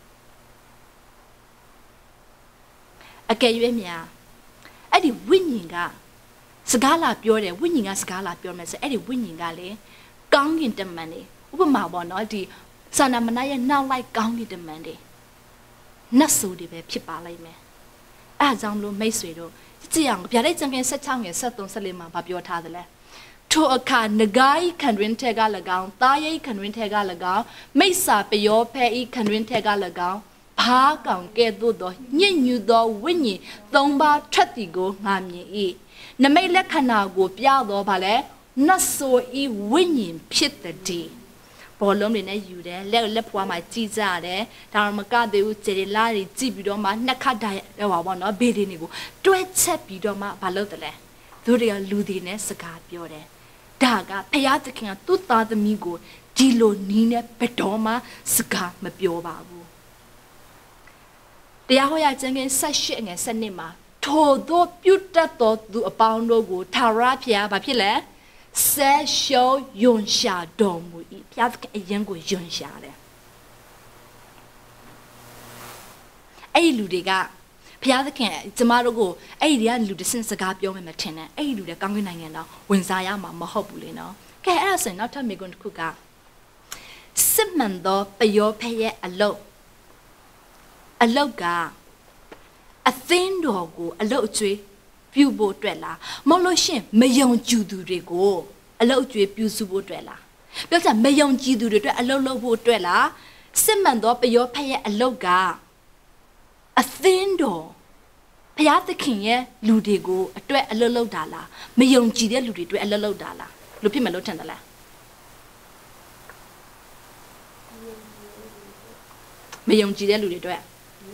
အကယ်၍များအဲ့ဒီဝိညာဉ်ကစကားလာပြောတယ်ဝိညာဉ်ကစကားလာပြောမယ်ဆိုအဲ့ဒီဝိညာဉ်ကလေကောင်းကင်တမန်တွေဥပမာပေါ့နော်ဒီဆန္ဒမနာရဲ့နောက်လိုက်ကောင်းကင်တမန်တွေနတ်ဆိုတွေပဲဖြစ်ပါလိမ့်မယ်အဲအကြောင်းလို့မိတ်ဆွေတို့ကြည့်အောင်ဗျာဒိတ်ကျမ်းကဆက်ချောင်းငယ်ဆက်သုံးဆက်လေးမှာဗာပြောထားသလဲထိုအခါနဂိုင်းခံတွင်ထဲက၎င်းသားရိတ်ခံတွင်ထဲက၎င်းမိစ္ဆာပယောဖဲဤခံတွင်ထဲက၎င်းဘာကောင်ကဲ့သို့သောညဉ့်ညူသောဝိညာဉ်သုံးပါးထွက်သည်ကိုငါမြင်၏နမိတ်လက္ခဏာကိုပြတော့ဗာလဲနတ်ဆိုဤဝိညာဉ်ဖြစ်တဲ့ဘောလုံးတွေနဲ့ယူတယ်လက်လက်ဖွားမှာကြည်ကြတယ်ဒါမှမကသေးဘူးဂျေလာတွေကြည့်ပြီးတော့မှနှစ်ခါတိုင်ဟောပါဘောနော်ဘေးတွေတွေကိုတွဲချက်ပြီးတော့မှမလုပ်တယ်လေသူတွေကလူတွေနဲ့စကားပြောတယ်ဒါကဖယားသခင်ကသူ့သားသမီးကိုဒီလိုနီးနဲ့ဘယ်တော့မှစကားမပြောပါဘူးတရားဟောရကျမ်းကဆက်ရှိငယ်စနစ်မှာထို့သောပြုတ်တတ်သောသူအပေါင်းတို့ကိုထာဝရဘုရားဘာဖြစ်လဲဆက်ရှောယွန်ရှာတော်မူ၏ဘုရားသခင်အရင်ကိုယွန်ရှာတယ်အဲ့ဒီလူတွေကဘုရားသခင်ကျမတို့ကိုအဲ့ဒီတွေကလူတစ်စင်စကားပြောမယ်မထင်နဲ့အဲ့ဒီလူတွေကောင်းကင်နိုင်ငံတော့ဝင်စားရမှာမဟုတ်ဘူးလေနော်ကဲအဲ့ဒါဆိုရင်နောက်ထပ်မိကွန်းတစ်ခုကစစ်မှန်သောပယောဖက်ရဲ့အလုတ်အလုတ်ကအသင်းတော်ကိုအလုတ်အကျွေးပြုဖို့အတွက်လားမဟုတ်လို့ရှင်မယုံကြည်သူတွေကိုအလုတ်အကျွေးပြုစုဖို့အတွက်လားပြောချင်မယုံကြည်သူတွေအတွက်အလုတ်လုပ်ဖို့အတွက်လားစစ်မှန်သောပယောဖက်ရဲ့အလုတ်ကအသင်းတော်ဘုရားသခင်ရဲ့လူတွေကိုအတွက်အလုတ်လုပ်တာလားမယုံကြည်တဲ့လူတွေအတွက်အလုတ်လုပ်တာလားလို့ဖြစ်မလို့ထင်တယ်လားမယုံကြည်တဲ့လူတွေအတွက်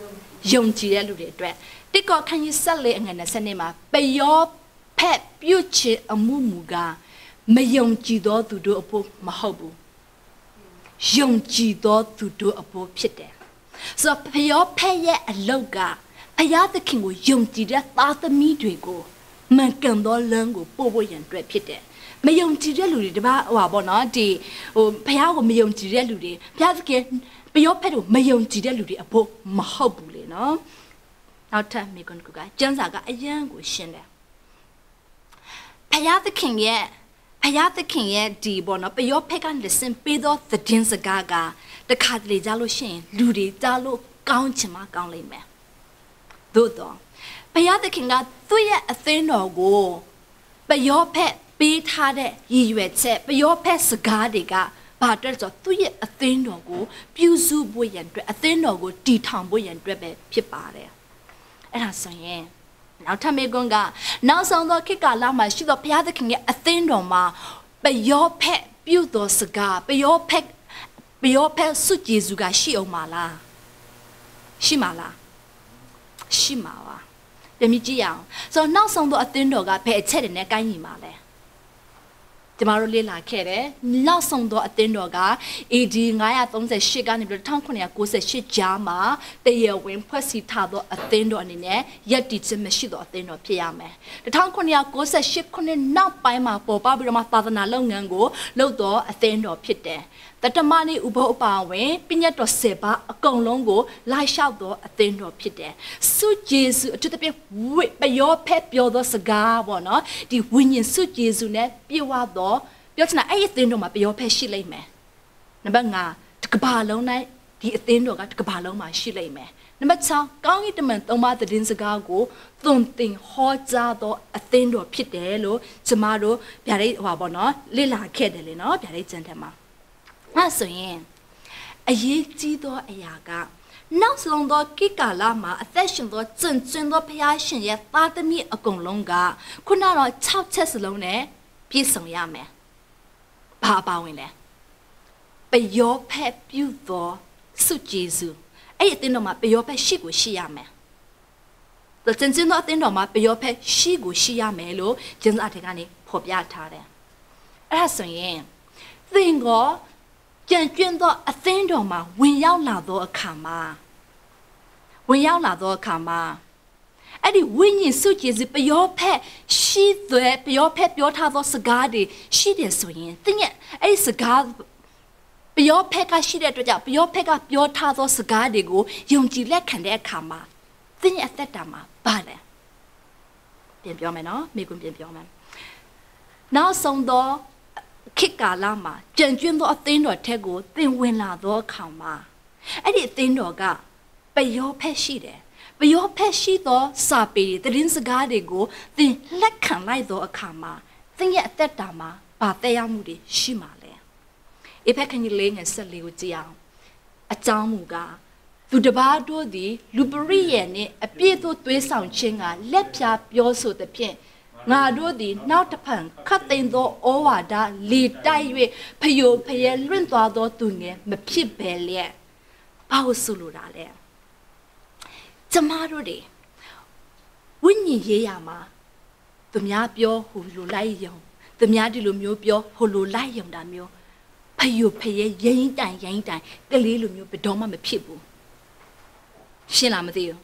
ယုံကြည်တဲ့လူတွေအတွက်တိကောခန်းကြီးဆက်လေအငယ်နဲ့ဆက်နေမှာပယောဖက်ပြုတ်ချအမှုမူကမယုံကြည်သောသူတို့အဖို့မဟုတ်ဘူးယုံကြည်သောသူတို့အဖို့ဖြစ်တယ်ဆိုတော့ပယောဖက်ရဲ့အလောက်ကဘုရားသခင်ကိုယုံကြည်တဲ့သားသမီးတွေကိုမှန်ကန်သောလမ်းကိုပို့ဖို့ရန်အတွက်ဖြစ်တယ်မယုံကြည်တဲ့လူတွေတပါဟိုပါပေါ့နော်ဒီဟိုဘုရားကိုမယုံကြည်တဲ့လူတွေဘုရားသခင်ပယောဖက်ကိုမယုံကြည်တဲ့လူတွေအဖို့မဟုတ်ဘူးလေနော်နောက်ထပ်မိကွန်းကကျမ်းစာကအယံကိုရှင်းတယ်ဘုရားသခင်ရဲ့ဘုရားသခင်ရဲ့ဒီပေါ့နော်ပယောဖက်ကလစ်စင်ပေးသောသတင်းစကားကတခါတလေကြားလို့ရှိရင်လူတွေကြားလို့ကောင်းချင်မှကောင်းလိမ့်မယ်သို့တော့ဘုရားသခင်ကသူ့ရဲ့အသင်းတော်ကိုပယောဖက်ပေးထားတဲ့ရည်ရွယ်ချက်ပယောဖက်စကားတွေကဘာအတွက်ဆိုသူ့ရဲ့အသင်းတော်ကိုပြုစုဖို့ရန်အတွက်အသင်းတော်ကိုတည်ထောင်ဖို့ရန်အတွက်ပဲဖြစ်ပါတယ်အဲ့ဒါဆိုရင်နောက်ထပ်မေကွန်းကနောက်ဆုံးသောခေတ်ကာလမှာရှိသောဘုရားသခင်ရဲ့အသင်းတော်မှာပယောဖက်ပြုသောစကားပယောဖက်ပယောဖက်စုကျေစုကရှိအောင်မလားရှိမလားရှိမှာပါပြန်ကြည့်ရအောင်ဆိုတော့နောက်ဆုံးသောအသင်းတော်ကဘယ်အချက်တွေနဲ့ကိုင်းညီမှာလဲကျမတို့လေ့လာခဲ့တယ်နောက်ဆုံးသောအသင်းတော်က A D ငါးသုံးရှစ်ကနေပြီးတော့၁၉၉ရှစ်ကြားမှာတရားဝင်ဖွဲ့စည်းထားသောအသင်းတော်အနေနဲ့ယက်တီခြင်းမရှိသောအသင်းတော်ဖြစ်ရမယ်၁၉၉ရှစ်ခုနှစ်နောက်ပိုင်းမှာပေါ်ပေါက်ပြီးတော့မှသာသနာလုပ်ငန်းကိုလုပ်သောအသင်းတော်ဖြစ်တယ်တတမနိဥပုပ်အပါဝင်ပညတ်တော်ဆယ်ပါအကုန်လုံးကိုလိုက်လျှောက်သောအသင်းတော်ဖြစ်တယ်စုကျေစုအထူးသဖြင့်ဝိပယောဖက်ပြောသောစကားပေါ့နော်ဒီဝိညာဉ်စုကျေစုနဲ့ပြေဝသောပြောချင်တာအဲ့ဒီအသင်းတော်မှာပယောဖက်ရှိလိမ့်မယ်နံပါတ်၅တကဘာလုံးတိုင်းဒီအသင်းတော်ကတကဘာလုံးမှာရှိလိမ့်မယ်နံပါတ်၆ကောင်းကင်တမန်သုံးပါးသတင်းစကားကိုသွန်သင်ဟောကြားသောအသင်းတော်ဖြစ်တယ်လို့ကျမတို့ဗျာဒိတ်ဟောပေါ့နော်လေ့လာခဲ့တယ်လေနော်ဗျာဒိတ်ကျမ်းထဲမှာအဲ့ဆိုရင်အရေးကြီးသောအရာကနောက်ဆုံးသောကိကာလမှာအသက်ရှင်သောကျင့်ကျင့်သောဘုရားရှင်ရဲ့သားသမီးအကုန်လုံးကခုနတော့၆ချက်စလုံးနဲ့ပြည့်စုံရမယ်။ဘာပါဝင်လဲ။ပယောဖက်ပြုသောစုကျေစုအဲ့ဒီအသင်းတော်မှာပယောဖက်ရှိကိုရှိရမယ်။ဒါကျင့်ကျင့်သောအသင်းတော်မှာပယောဖက်ရှိကိုရှိရမယ်လို့ကျမ်းစာထဲကနေဖော်ပြထားတယ်။အဲ့ဒါဆိုရင်သင်ကောကြံကျွန်းသောအသင်းတော်မှာဝင်ရောက်လာသောအခါမှာဝင်ရောက်လာသောအခါမှာအဲ့ဒီဝိညာဉ်စုကျေစုပယောဖက်ရှိတဲ့ပယောဖက်ပြောထားသောစကားတွေရှိတယ်ဆိုရင်သင်ရဲ့အဲ့ဒီစကားပယောဖက်ကရှိတဲ့အတွက်ကြောင့်ပယောဖက်ကပြောထားသောစကားတွေကိုယုံကြည်လက်ခံတဲ့အခါမှာသင်ရဲ့အသက်တာမှာဘာလဲပြန်ပြောမယ်နော်မိကွန်းပြန်ပြောမယ်နောက်ဆုံးသောခေတ်ကာလမှာကြံကျွန်းသောအသင်းတော်ထက်ကိုသင်ဝင်လာသောအခါမှာအဲ့ဒီအသင်းတော်ကပယောဖက်ရှိတယ်ပယောဖက်ရှိသောစာပေတွေသတင်းစကားတွေကိုသင်လက်ခံလိုက်သောအခါမှာသင်ရဲ့အသက်တာမှာဘာသက်ရောက်မှုတွေရှိမှာလဲအေဖက်ခန်းကြီးလေးငယ်ဆက်လေးကိုကြည့်အောင်အကြောင်းမူကားသူတစ်ပါးတို့သည်လူပရိယေနှင့်အပြည့်သို့သွေးဆောင်ခြင်းကလက်ဖြာပြောဆိုသဖြင့်ငါတို့သည်နောက်တစ်ဖန်ခတ်သိမ်းသောဩဝါဒလေတိုက်၍ဖယိုဖယဲလွင့်သွားသောသူငယ်မဖြစ်ပဲလျက်ဘာလို့ဆိုလိုတာလဲကျမတို့တွေဝိညာဉ်ရေးရမှာသူများပြောဟိုလိုလိုက်ယုံသူများဒီလိုမျိုးပြောဟိုလိုလိုက်ယုံတာမျိုးဖယိုဖယဲရင်တိုင်ရင်တိုင်ကလေးလိုမျိုးဘယ်တော့မှမဖြစ်ဘူးရှင်းလားမသိဘူး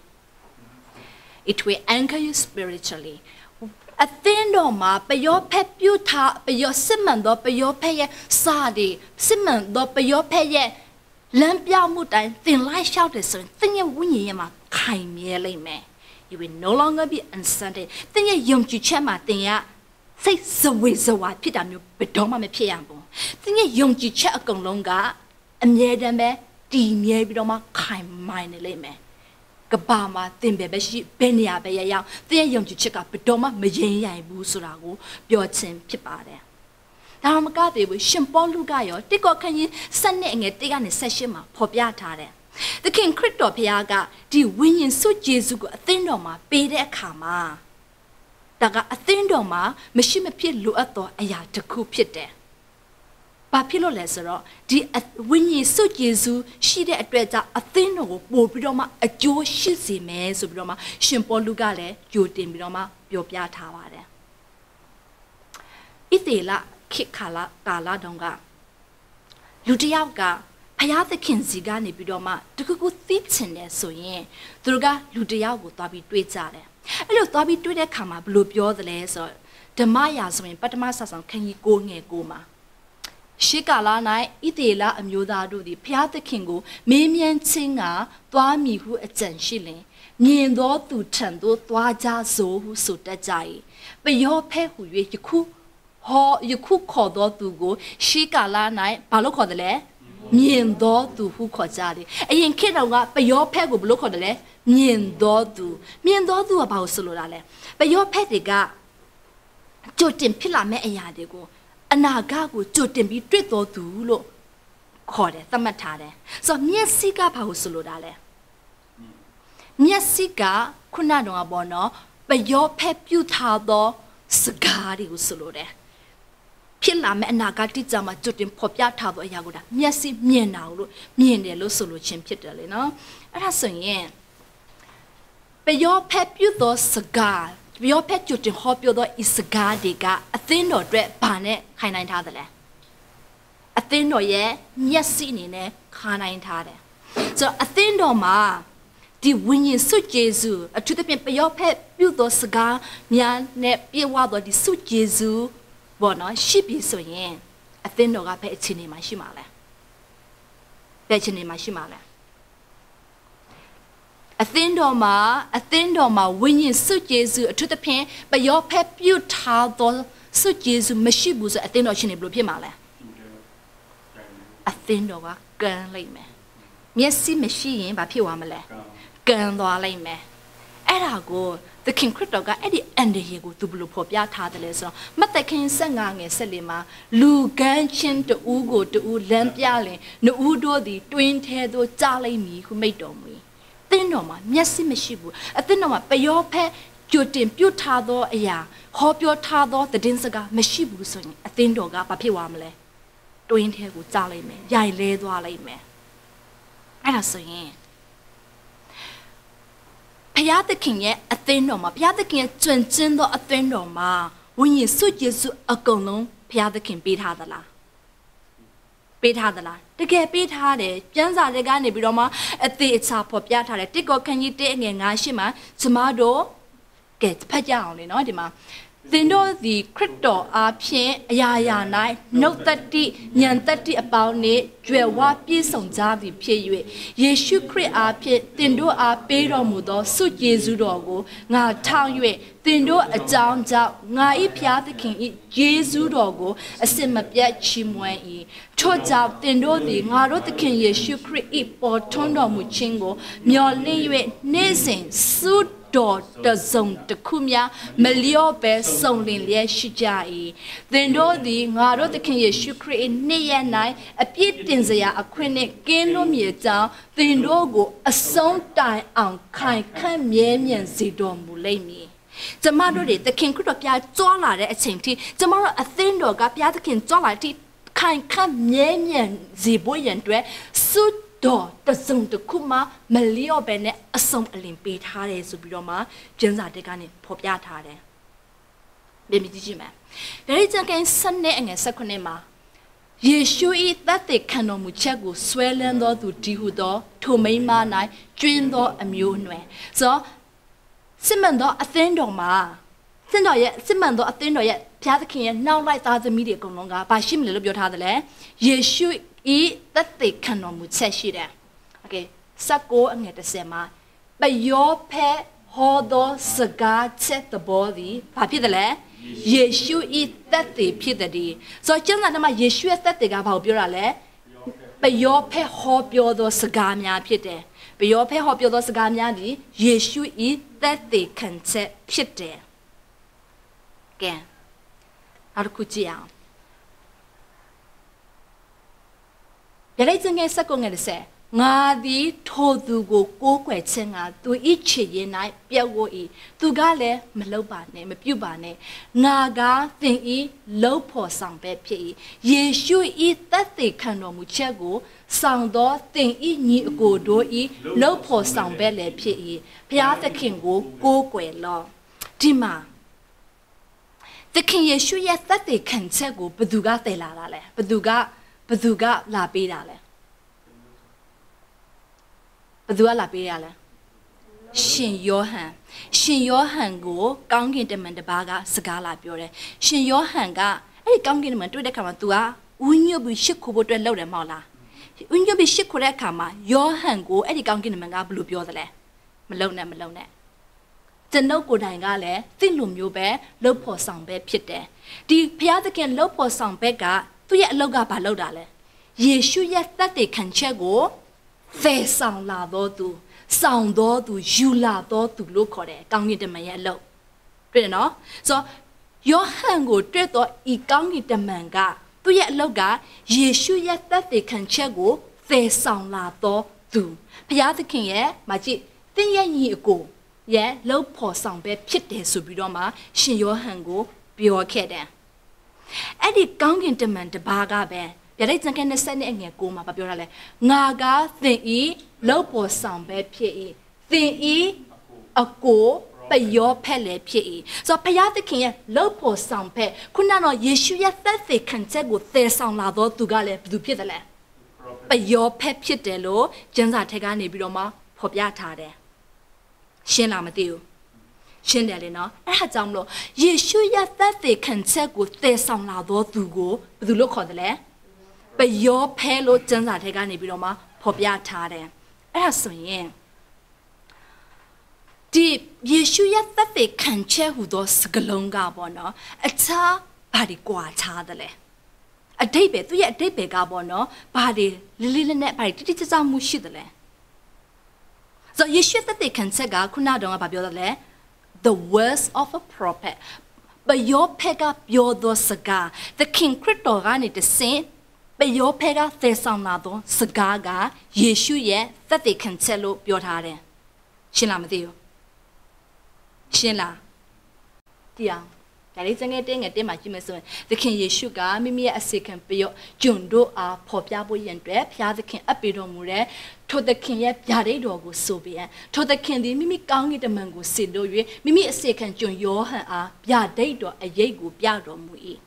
It will anchor you spirituallyအသင်းတော်မှာပယောဖက်ပြုထားပယောစစ်မှန်သောပယောဖက်ရဲ့စာတွေစစ်မှန်သောပယောဖက်ရဲ့လမ်းပြမှုတိုင်းသင်လိုက်လျှောက်တယ်ဆိုရင်သင်ရဲ့ဝိညာဉ်ရဲ့မှာခိုင်မြဲလိမ့်မယ် You will no longer be uncertain သင်ရဲ့ယုံကြည်ချက်မှာသင်ရစိတ်ဇဝေဇဝါဖြစ်တာမျိုးဘယ်တော့မှမဖြစ်ရဘူးသင်ရဲ့ယုံကြည်ချက်အကုန်လုံးကအမြဲတမ်းပဲတည်မြဲပြီးတော့မှခိုင်မိုင်နေလိမ့်မယ်ကဘာမှာသင်ပဲပဲရှိဘယ်နေရာပဲရရောက်သင်ရဲ့ယုံကြည်ချက်ကဘယ်တော့မှမရင်ရိုင်ဘူးဆိုတာကိုပြောခြင်းဖြစ်ပါတယ်။ဒါမှမကသေးဘူးရှင်ပေါလုကရောတိကောခန်းကြီးစနစ်အငယ်တိကနေဆက်ရှင်းမှာဖော်ပြထားတယ်။သခင်ခရစ်တော်ဘုရားကဒီဝိညာဉ်စုကျေစုကိုအသင်းတော်မှာပေးတဲ့အခါမှာဒါကအသင်းတော်မှာမရှိမဖြစ်လိုအပ်သောအရာတစ်ခုဖြစ်တယ်။ဘာဘာဖြစ်လို့လဲဆိုတော့ဒီဝိညာဉ်စုကျေစုရှိတဲ့အတွက်ကြောင့်အသင်းတော်ကိုပို့ပြီးတော့မှအကျိုးရှိစေမယ်ဆိုပြီးတော့မှရှင်ပေါလုကလည်းကြိုတင်ပြီးတော့မှပြောပြထားပါတယ်ဣသေလခေတ်ကာလကာလတုန်းကလူတစ်ယောက်ကဖယားသခင်စီကနေပြီးတော့မှတခုခုသိချင်တယ်ဆိုရင်သူတို့ကလူတစ်ယောက်ကိုသွားပြီးတွေးကြတယ်အဲ့လိုသွားပြီးတွေးတဲ့ခါမှာဘယ်လိုပြောသလဲဆိုတော့ဓမ္မရာဆိုရင်ပထမဆဆောင်ခန်းကြီးကိုငယ်ကိုမှာရှေးကာလ၌ဣသေလအမျိုးသားတို့သည်ဖျားသခင်ကိုမေးမြန်းခြင်းကသွားမည်ဟုအကြံရှိလင်မြင်သောသူထံသို့သွားကြစို့ဟုဆိုတတ်ကြ၏ပယောဖဲ့ဟု၍ယခုဟောယခုခေါ်သောသူကိုရှေးကာလ၌ဘာလို့ခေါ်တယ်လဲမြင်သောသူဟုခေါ်ကြတယ်အရင်ခေတ်တော်ကပယောဖဲ့ကိုဘယ်လိုခေါ်တယ်လဲမြင်သောသူမြင်သောသူကဘာလို့ဆိုလိုတာလဲပယောဖဲ့တွေကကြိုတင်ဖြစ်လာမဲ့အရာတွေကိုအနာဂတ်ကိုကြိုတင်ပြီးတွေ့တော်သူလို့ခေါ်တယ်သတ်မှတ်ထားတယ်ဆိုတော့မျက်စိကဘာလို့ဆိုလိုတာလဲမျက်စိကခုနကတော့ပေါ့နော်ပယောဖက်ပြုထားသောစကားတွေကိုဆိုလိုတယ်ဖြစ်လာမဲ့အနာဂတ်တိကျမှကြိုတင်ဖော်ပြထားသောအရာကိုဒါမျက်စိမြင်တာလို့မြင်တယ်လို့ဆိုလိုခြင်းဖြစ်တယ်လေနော်အဲ့ဒါဆိုရင်ပယောဖက်ပြုသောစကားပြောဖက်ကျွတ်တင်ဟောပြောတော့ဤစကားတွေကအသင်းတော်အတွက်ဘာနဲ့ခိုင်နိုင်ထားသလဲအသင်းတော်ရဲ့မျက်စိအနေနဲ့ခါနိုင်ထားတယ်ဆိုတော့အသင်းတော်မှာဒီဝိညာဉ်စုကျေစုအထူးသဖြင့်ပြောဖက်ပြုသောစကားများနဲ့ပြေဝသောဒီစုကျေစုဘောနော်ရှိပြီဆိုရင်အသင်းတော်ကဘယ်အခြေအနေမှာရှိမှာလဲဘယ်အခြေအနေမှာရှိမှာလဲအသင်းတော်မှာအသင်းတော်မှာဝိညာဉ်စုကျေစုအထူးသဖြင့်ပယောဖက်ပြုထားသောစုကျေစုမရှိဘူးဆိုအသင်းတော်ရှင်နေဘယ်လိုဖြစ်မှာလဲအသင်းတော်ကကန်လိုက်မယ်မျက်စိမရှိရင်ဘာဖြစ်သွားမလဲကန်သွားလိုက်မယ်အဲ့ဒါကိုသခင်ခရစ်တော်ကအဲ့ဒီအန်ဒီယေကိုသူဘယ်လိုဖော်ပြထားတယ်လဲဆိုတော့မဿခင်ဆက်ငါငယ်ဆက်လေးမှာလူကန်းချင်းတူကိုတူလမ်းပြလင်နူးတို့သည်တွင်းထဲသို့ကြားလိုက်မည်ဟုမိတ်တော်မူအသင်းတော်မှာမျက်စိမရှိဘူးအသင်းတော်မှာပယောဖက်ကြိုတင်ပြုတ်ထားသောအရာဟောပြောထားသောသတင်းစကားမရှိဘူးဆိုရင်အသင်းတော်ကဘာဖြစ်သွားမလဲတွင်းထဲကိုကြားလိုက်မယ်ရိုင်လဲသွားလိုက်မယ်အဲ့ဒါဆိုရင်ဘုရားသခင်ရဲ့အသင်းတော်မှာဘုရားသခင်ရဲ့ကျွမ်းကျင်သောအသင်းတော်မှာဝိညာဉ်စုကျေစုအကုန်လုံးဘုရားသခင်ပေးထားသလားပေးထားသလားတကယ်ပေးထားတယ်ကျမ်းစာတွေကနေပြီးတော့မှအသေးအချာဖော်ပြထားတယ်တစ်ကောခန်းကြီးတစ်အငယ်ငါးရှစ်မှာကျမတို့ကဲဖတ်ကြအောင်လေနော်ဒီမှာသင်တို့သည်ခရစ်တော်အားဖြင့်အရာရာ၌နှုတ်သက်တိဉာဏ်သက်တိအပေါင်းနှင့်ကြွယ်ဝပြည့်စုံကြသည်ဖြစ်၍ယေရှုခရစ်အားဖြင့်သင်တို့အားပေးတော်မူသောဆုကျေးဇူးတော်ကိုငါထောက်၍သင်တို့အကြောင်းကြောင့်ငါ၏ဖျားသခင်၏ယေရှုတော်ကိုအစစ်မပြတ်ချီးမွမ်း၏ထို့ကြောင့်သင်တို့သည်ငါတို့သခင်ယေရှုခရစ်၏ပေါ်ထွန်းတော်မူခြင်းကိုမျှော်လင့်၍နေ့စဉ်ဆုတော်တစုံတစ်ခုများမလျော့ပဲစုံလင်လျက်ရှိကြ၏သင်တို့သည်ငါတို့သခင်ယေရှုခရစ်၏နေ့ရက်၌အပြည့်တင်စရာအခွင့်နှင့်ကင်းလွတ်မြေကြောင်းသင်တို့ကိုအဆုံးတိုင်အောင်ခိုင်ခန့်မြဲမြံစေတော်မူလိမ့်မည်ကျမတို့တွေသခင်ခရစ်တော်ပြကြွလာတဲ့အချိန်ထိကျမတို့အသင်းတော်ကပြသခင်ကြွလာတဲ့ခိုင်ခန့်မြဲမြံစေဖို့ရန်အတွက်စွတ်တော်တစုံတစ်ခုမှမလျော့ပဲနဲ့အစုံအလင်ပေးထားတယ်ဆိုပြီးတော့မှကျမ်းစာတက်ကနေဖော်ပြထားတယ်။ပြန်ကြည့်ကြည့်မယ်။ဒါရီကျန်စနေအငယ်၁၉မှာယေရှု၏တသက်ခံတော်မူချက်ကိုဆွဲလန်းသောသူဒီဟုသောထိုမိန်းမ၌ကျွင်းသောအမျိုးနွယ်ဆိုတော့စစ်မှန်သောအသင်းတော်မှာစင်တော်ရဲ့စစ်မှန်သောအသင်းတော်ရဲ့ဘုရားသခင်ရဲ့နောက်လိုက်သားသမီးတွေအကုန်လုံးကဘာရှိမလဲလို့ပြောထားတယ်လဲယေရှုဤသက်သေခံတော်မူချက်ရှိတယ်။ Okay ၁၉အငယ်၁၀မှာပယောဖက်ဟောသောစကားချက်သဘောသည်ဘာဖြစ်တယ်လဲယေရှုဤသက်သေဖြစ်တယ်။ဆိုတော့ကျမ်းစာထဲမှာယေရှုရဲ့သက်သေကဘာကိုပြောတာလဲပယောဖက်ဟောပြောသောစကားများဖြစ်တယ်။ပယောဖက်ဟောပြောသောစကားများသည်ယေရှုဤသက်သေခံချက်ဖြစ်တယ်။ကဲနောက်တစ်ခုကြည့်အောင်ရလိုက်ခြင်းငယ်စက်ကုန်ငယ်တစ်ဆက် ngà đi thô tu go cố quẹt chân ngà tu ít chỉ yên này biểu go ý tu gà lẽ mà lâu bà này mà biểu bà này ngà gà tình ý lâu phò sang bé phi Giêsu ý tất tỷ khăn nó mu che go sang đó tình ý nhị go do ý lâu phò sang bé lẽ phi Phia the king go cố quẹt lo đi mà the king Giêsu ý tất tỷ khăn che go bờ du gà tê la la lẽ bờ du gà bờ du gà la bê la lẽ bờ du là bê à lẽ, Shin Yohan, Shin Yohan go, căng kinh tế mình để bà gà sgar là biểu đấy, Shin Yohan gà, ấy căng kinh tế mình tôi để cầm tua, uống nhiều bị ship khu bộ tôi lâu rồi mà là, uống nhiều bị ship khu đấy cầm mà, Yohan go, ấy căng kinh tế mình gà blue biểu đấy lẽ, mình lâu nè mình lâu nè, chân lâu của đại gà lẽ, tin lùm nhiều bé, lâu phò sang béผิดđấy, đi phía tây kia lâu phò sang bé gà, tôi dạy lâu gà bà lâu đã lẽ, Giêsu dạy tất để khẩn chế go. Về sang là đó tu, sang đó tu, yêu là đó tu lúc khó đấy, căng như thế mà vậy lâu, biết nó, so, yo hàng ngũ trên đó ý căng như thế mà cả, tôi vậy lâu cả, Giêsu vậy tất để khẩn chế của về sang là đó tu, bây giờ thì khi ấy mà chỉ tin vậy nhiều cô, vậy lâu phò sang bé biết để xử lý đó mà, xin yo hàng ngũ biểu cái đấy, ấy đi căng như thế mà để bà cả bé. Giờ đây chẳng cái này sẽ này nghe cô mà bà biểu ra là ngà gà tình ý lâu bò sang bé phía ý tình ý ở cô bây giờ phải lấy phía ý, so bây giờ thì khi lâu bò sang bé,คุณน่ะเนาะ Giêsu ရဲ့သက်သေခံချက်ကိုသယ်ဆောင်လာတော့သူကလည်းဘယ်သူဖြစ်တယ်လဲbây giờ phảiဖြစ်တယ်လို့ကျမ်းစာထဲကနေပြီးတော့မှဖော်ပြထားတယ်ရှင်းလားမသိဘူးရှင်းတယ်လေနော်အဲ့ဒါကြောင့်မလို့ယေရှုရဲ့သက်သေခံချက်ကိုသယ်ဆောင်လာတော့သူကိုဘယ်သူလို့ခေါ်တယ်လဲไปย้อแพ้โลจันสาเทกันนี่พี่น้องมาพบยาทาเดไอ้ส่วนยังที่เยซูยัดตัดเตขันเชื่อหูตัวสกลงกาบอนเนาะอาชาบาดีกว่าชาเดเลยอดีตเบตัวยัดอดีตเบกาบอนเนาะบาดีลิลิลเน่บาดีที่จะจามุชิเดเลยso เยซูตัดเตขันเชื่อกาคุณน่าดองกับบาบิโอเดเลย the words of a prophet ไปย้อแพ้กับย้อตัวสกา the king คริสต์กันนี่จะเซนไปย้อแพ้กับเตสังนาตัวสกากาเยซูเย่ตัดเตขันเชลุပြောထားတယ်ရှင်းလားမသိဘူးရှင်းလားတရားဒါလေးစငယ်တင်းငယ်တင်းမှာကြည့်မယ်ဆိုရင်သခင်ယေရှုကမိမိရဲ့အစေခံပြီးတော့ဂျွန်တို့အားဖော်ပြဖို့ရန်အတွက်ဖျားသခင်အပ်ပေးတော်မူတဲ့ထိုသခင်ရဲ့ဗျာဒိတ်တော်ကိုဆိုပြီးထိုသခင်သည်မိမိကောင်းကင်တမန်ကိုစေလို့၍မိမိအစေခံဂျွန်ယောဟန်အားဗျာဒိတ်တော်အရေးကိုပြတော်မူ၏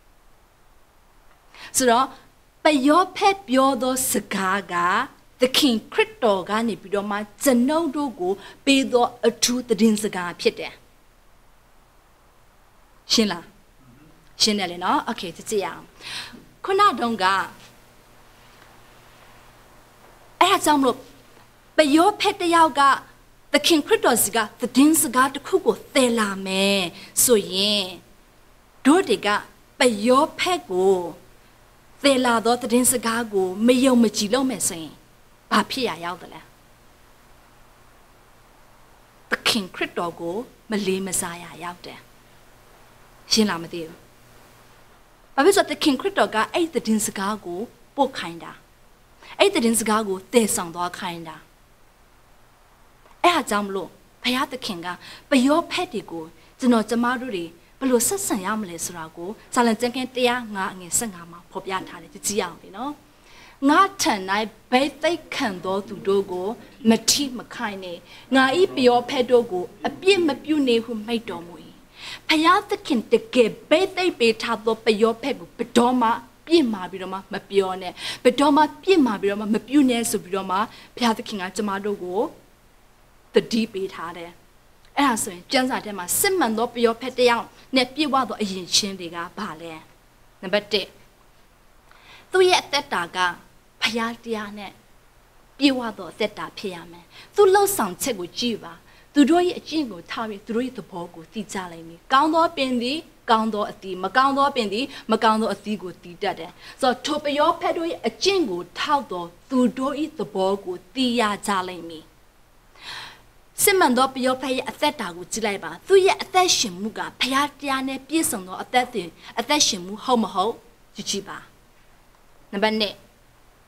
ဆိုတော့ไปย้อแพทย์ย้อตัวสกากา the king คริสต์တော်ကနေပြီးတော့မှကျွန်ုပ်တို့ကိုပေးသောအထူးတည်စကားဖြစ်တယ်ရှင်းလားရှင်းတယ်လေနော်โอเคကြည့်ရအောင်ခုနတုန်းကအဲ့ဒါကြောင့်မလို့ไปย้อแพทย์တယောက်က the king คริสต์တော်စီကတည်စကားတစ်ခုကိုသယ်လာမယ်ဆိုရင်တို့တွေကไปย้อแพทย์ကိုเวลาตัวตื่นสกากูไม่ยอมมาจีโร่แม่สิบาพี่อยากยาวแต่ละตะคิงคริสต์กูมาลีมาซายายาวแต่ชินลามาดีบาพี่说ตะคิงคริสต์ก็ไอ้ตื่นสกากูปวดขันดาไอ้ตื่นสกากูเตะสังตัวขันดาไอ้หาจำลูกพยาตะคิงก็ไปย้อแพทย์ดีกูจะนอนจะมาดูดิบลูสัสัญญามาเลยสุรากูสารจังเกนเตียงาเงี้ยสังหามาพบยาทานเลยจะจีเอาเลยเนาะงาฉันนายไปไต่ขันตัวตุโดกูมาที่มาขายเนี่ยงาอีเปียวเพดกูอเปียมาปิ้วเนี่ยหุ่นไม่ดอมุยพยาตะขินตะเก็บไปไต่ไปทับตัวไปยอเพดกูไปดอมาปิ้วมาบิดอมามาปิ้วเนี่ยไปดอมาปิ้วมาบิดอมามาปิ้วเนี่ยสุบิดอมาพยาตะขินงาจะมาดูกูตะดีไปทาเลยအဲ့ဒါဆိုရင်ကျမ်းစာထဲမှာစစ်မှန်သောပျော်ဖက်တရားနဲ့ပြည့်ဝသောအရင်ချင်းတွေကဘာလဲနံပါတ်တစ်သူရဲ့အသက်တာကဖျားတရားနဲ့ပြည့်ဝသောအသက်တာဖြစ်ရမယ်သူလှုပ်ဆောင်ချက်ကိုကြည့်ပါသူတို့ရဲ့အကျင့်ကိုထားပြီးသူတို့ရဲ့သဘောကိုသိကြလိမ့်မယ်ကောင်းသောပင်သည်ကောင်းသောအသီးမကောင်းသောပင်သည်မကောင်းသောအသီးကိုတည်တတ်တယ်ဆိုတော့ထိုပျော်ဖက်တို့ရဲ့အကျင့်ကိုထောက်သောသူတို့ရဲ့သဘောကိုသိရကြလိမ့်မယ်စစ်မှန်သောပျော်ဖက်ရဲ့အသက်တာကိုကြည့်လိုက်ပါသူရဲ့အသက်ရှင်မှုကဖျားတရားနဲ့ပြည့်စုံသောအသက်တင်အသက်ရှင်မှုဟုတ်မဟုတ်ကြည့်ကြည့်ပါနံပါတ်နှစ်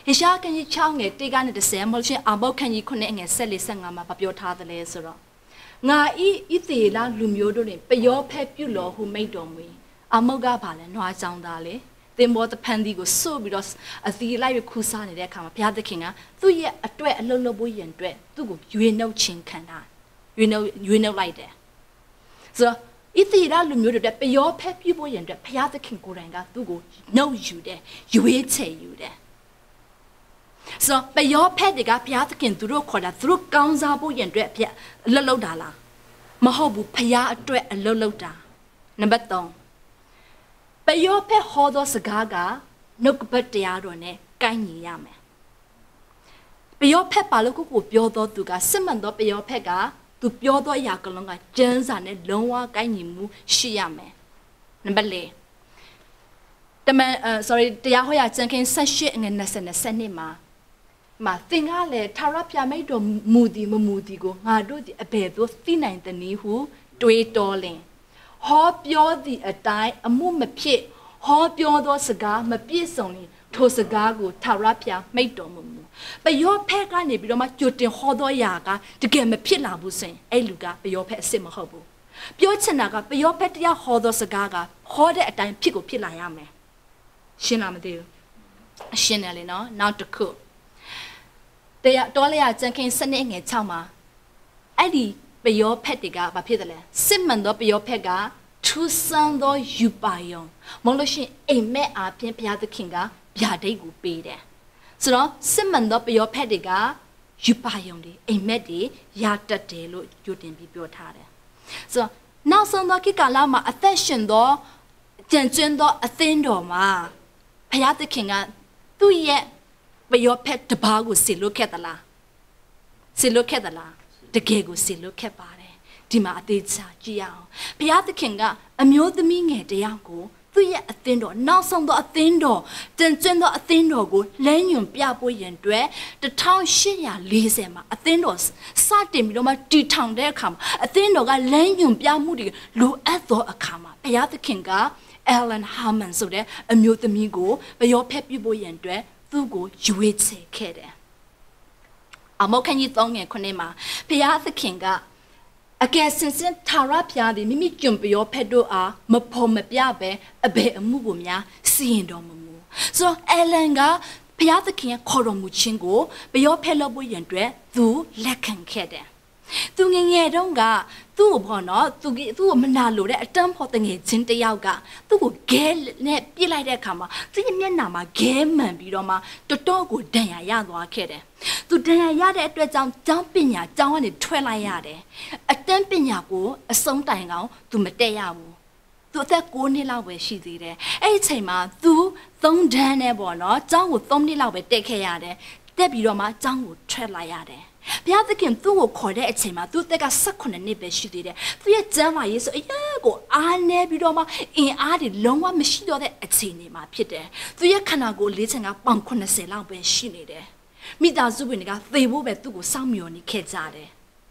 ဟေရှားခန်းကြီး၆ငယ်တေကနေတစ်ဆယ်မလို့ရှင်အာမောက်ခန်းကြီးခုနှစ်ငယ်ဆက်လေးဆက်ငါမှာပြောထားတယ်လေဆိုတော့ငါဤဣသေလလူမျိုးတို့တွင်ပယောဖက်ပြုလောဟုမိတ်တော်မူအာမောက်ကဘာလဲနွားကြောင်သားလေသင်္ဘောတဖန်ဒီကိုစို့ပြီးတော့အသီးလိုက်ခူးစားနေတဲ့အခါမှာဘုရားသခင်ကသူ့ရဲ့အတွက်အလုံးလုံးဖို့ရင်အတွက်သူ့ကိုရွေနှုတ်ခြင်းခံတာရွေနှုတ်ရွေနှုတ်လိုက်တယ်ဆိုတော့ဣသေလလူမျိုးတွေပယောဖက်ပြုဖို့ရင်အတွက်ဘုရားသခင်ကိုယ်တိုင်ကသူ့ကိုနှုတ်ယူတယ်ရွေးချယ်ယူတယ်ဆိုတော့ပယောဖက်တွေကဘုရားသခင်သူတို့ခေါ်တာသူတို့ကောင်းစားဖို့ရင်အတွက်အလုပ်လုပ်တာလားမဟုတ်ဘူးဘုရားအတွက်အလုပ်လုပ်တာနံပါတ်၃ပယောဖက်ဟောသောစကားကနှုတ်ကပတ်တရားတော်နဲ့ကိုက်ညီရမယ်ပယောဖက်ပါလို့ကိုကိုပြောသောသူကစစ်မှန်သောပယောဖက်ကသူပြောသောအရာကလုံးကကျမ်းစာနဲ့လုံးဝကိုက်ညီမှုရှိရမယ်နံပါတ်၄တမန် sorry တရားဟောရာကျမ်းခင်း၁၈ငွေ၂၀နဲ့၂၂မှာမှာသင်ကလည်းထာဝရဘုရားမိတ်တော်မူသည်မမူသည်ကိုငါတို့ဒီအဘယ်သို့သိနိုင်သနည်းဟုတွေးတောလင်ဟောပြောသည့်အတိုင်းအမှုမဖြစ်ဟောပြောသောစကားမပြည့်စုံရင်ထိုစကားကိုထာဝရဘုရားမိတ်တော်မူမူပယောဖက်ကနေပြီးတော့မှကြွတင်ဟောသောຢာကတကယ်မဖြစ်လာဘူးဆိုရင်အဲ့လူကပယောဖက်အစ်စ်မဟုတ်ဘူးပြောချင်တာကပယောဖက်တရားဟောသောစကားကဟောတဲ့အတိုင်းဖြစ်ကိုဖြစ်လာရမယ်ရှင်းလားမသိဘူးရှင်းတယ်လေနော်နောက်တစ်ခုတရားတော်လျာကျန်ခင်စနစ်ငယ်၆မှာအဲ့ဒီပယောဖက်တွေကဘာဖြစ်တယ်လဲစစ်မှန်သောပယောဖက်ကထူးဆန်းသောယူပါယုံမဟုတ်လို့ရှိရင်အိမ်မက်အားဖြင့်ဘုရားသခင်ကဗျာဒိတ်ကိုပေးတယ်ဆိုတော့စစ်မှန်သောပယောဖက်တွေကယူပါယုံတွေအိမ်မက်တွေရတတ်တယ်လို့ကြိုတင်ပြီးပြောထားတယ်ဆိုတော့နောက်ဆုံးသောခေတ်ကာလမှာအသက်ရှင်သောကြံကျွန်းသောအသင်းတော်မှာဘုရားသခင်ကသူ့ရဲ့ပယောဖက်တပါးကိုဆေလွတ်ခဲ့သလားဆေလွတ်ခဲ့သလားတကယ်ကိုဆေလွတ်ခဲ့ပါတယ်ဒီမှာအသေးချာကြည့်ရအောင်ဘုရားသခင်ကအမျိုးသမီးငယ်တယောက်ကိုသူ့ရဲ့အသင်းတော်နောက်ဆုံးသောအသင်းတော်တန်ကျွန်းသောအသင်းတော်ကိုလဲညွန်ပြဖို့ရန်အတွက်၁၈၄၀မှာအသင်းတော်စတင်ပြီးတော့မှတည်ထောင်တဲ့အခါမှာအသင်းတော်ကလဲညွန်ပြမှုတွေလိုအပ်သောအခါမှာဘုရားသခင်က Ellen Harmon ဆိုတဲ့အမျိုးသမီးကိုပယောဖက်ပြုဖို့ရန်အတွက်သူ့ကိုရွေးချယ်ခဲ့တယ်အမောက်ခန်းကြီး၃ငယ်ခုနှစ်မှာဘုရားသခင်ကအကယ်စင်စစ်ထာဝရဘုရားသည်မိမိကြုံပယောဖက်တို့အားမဖို့မပြပဲအဘယ်အမှုကိုများစီရင်တော်မမူဆိုတော့အလန်ကဘုရားသခင်ခေါ်တော်မူခြင်းကိုပယောဖက်လုပ်ဖို့ရန်အတွက်သူလက်ခံခဲ့တယ်သူငငယ်တုန်းကသူ့ကိုပေါ့နော်သူသူ့ကိုမနာလို့တဲ့အတန်းဖို့တငယ်ချင်းတယောက်ကသူ့ကိုဂဲနဲ့ပြစ်လိုက်တဲ့အခါမှာသူ့ရဲ့မျက်နှာမှာဂဲမှန်ပြီးတော့မှတော်တော်ကိုဒဏ်ရာရသွားခဲ့တယ်သူဒဏ်ရာရတဲ့အတွက်ကြောင့်ကျောင်းပညာကျောင်းကနေထွက်လိုက်ရတယ်အတန်းပညာကိုအဆုံးတိုင်ကောင်သူမတက်ရဘူးသူအသက်၉နှစ်လောက်ပဲရှိသေးတယ်အဲ့ဒီအချိန်မှာသူသုံးတန်းနဲ့ပေါ့နော်ကျောင်းကို၃နှစ်လောက်ပဲတက်ခဲ့ရတယ်တက်ပြီးတော့မှကျောင်းကိုထွက်လိုက်ရတယ်ဘုရားသခင်သူ့ကိုခေါ်တဲ့အချိန်မှာသူ့တက်က၁၈နှစ်ပဲရှိသေးတယ်သူရဲ့ကျမ်းမာရေးဆိုအရာကိုအားနေပြီးတော့မှအင်အားတွေလုံးဝမရှိတော့တဲ့အခြေအနေမှာဖြစ်တယ်သူရဲ့ခန္ဓာကိုယ်လေးချင်ကပေါင်၈၀လောက်ပဲရှိနေတယ်မိသားစုဝင်တွေကသေဖို့ပဲသူ့ကိုစောင့်မျှော်နေခဲ့ကြတယ်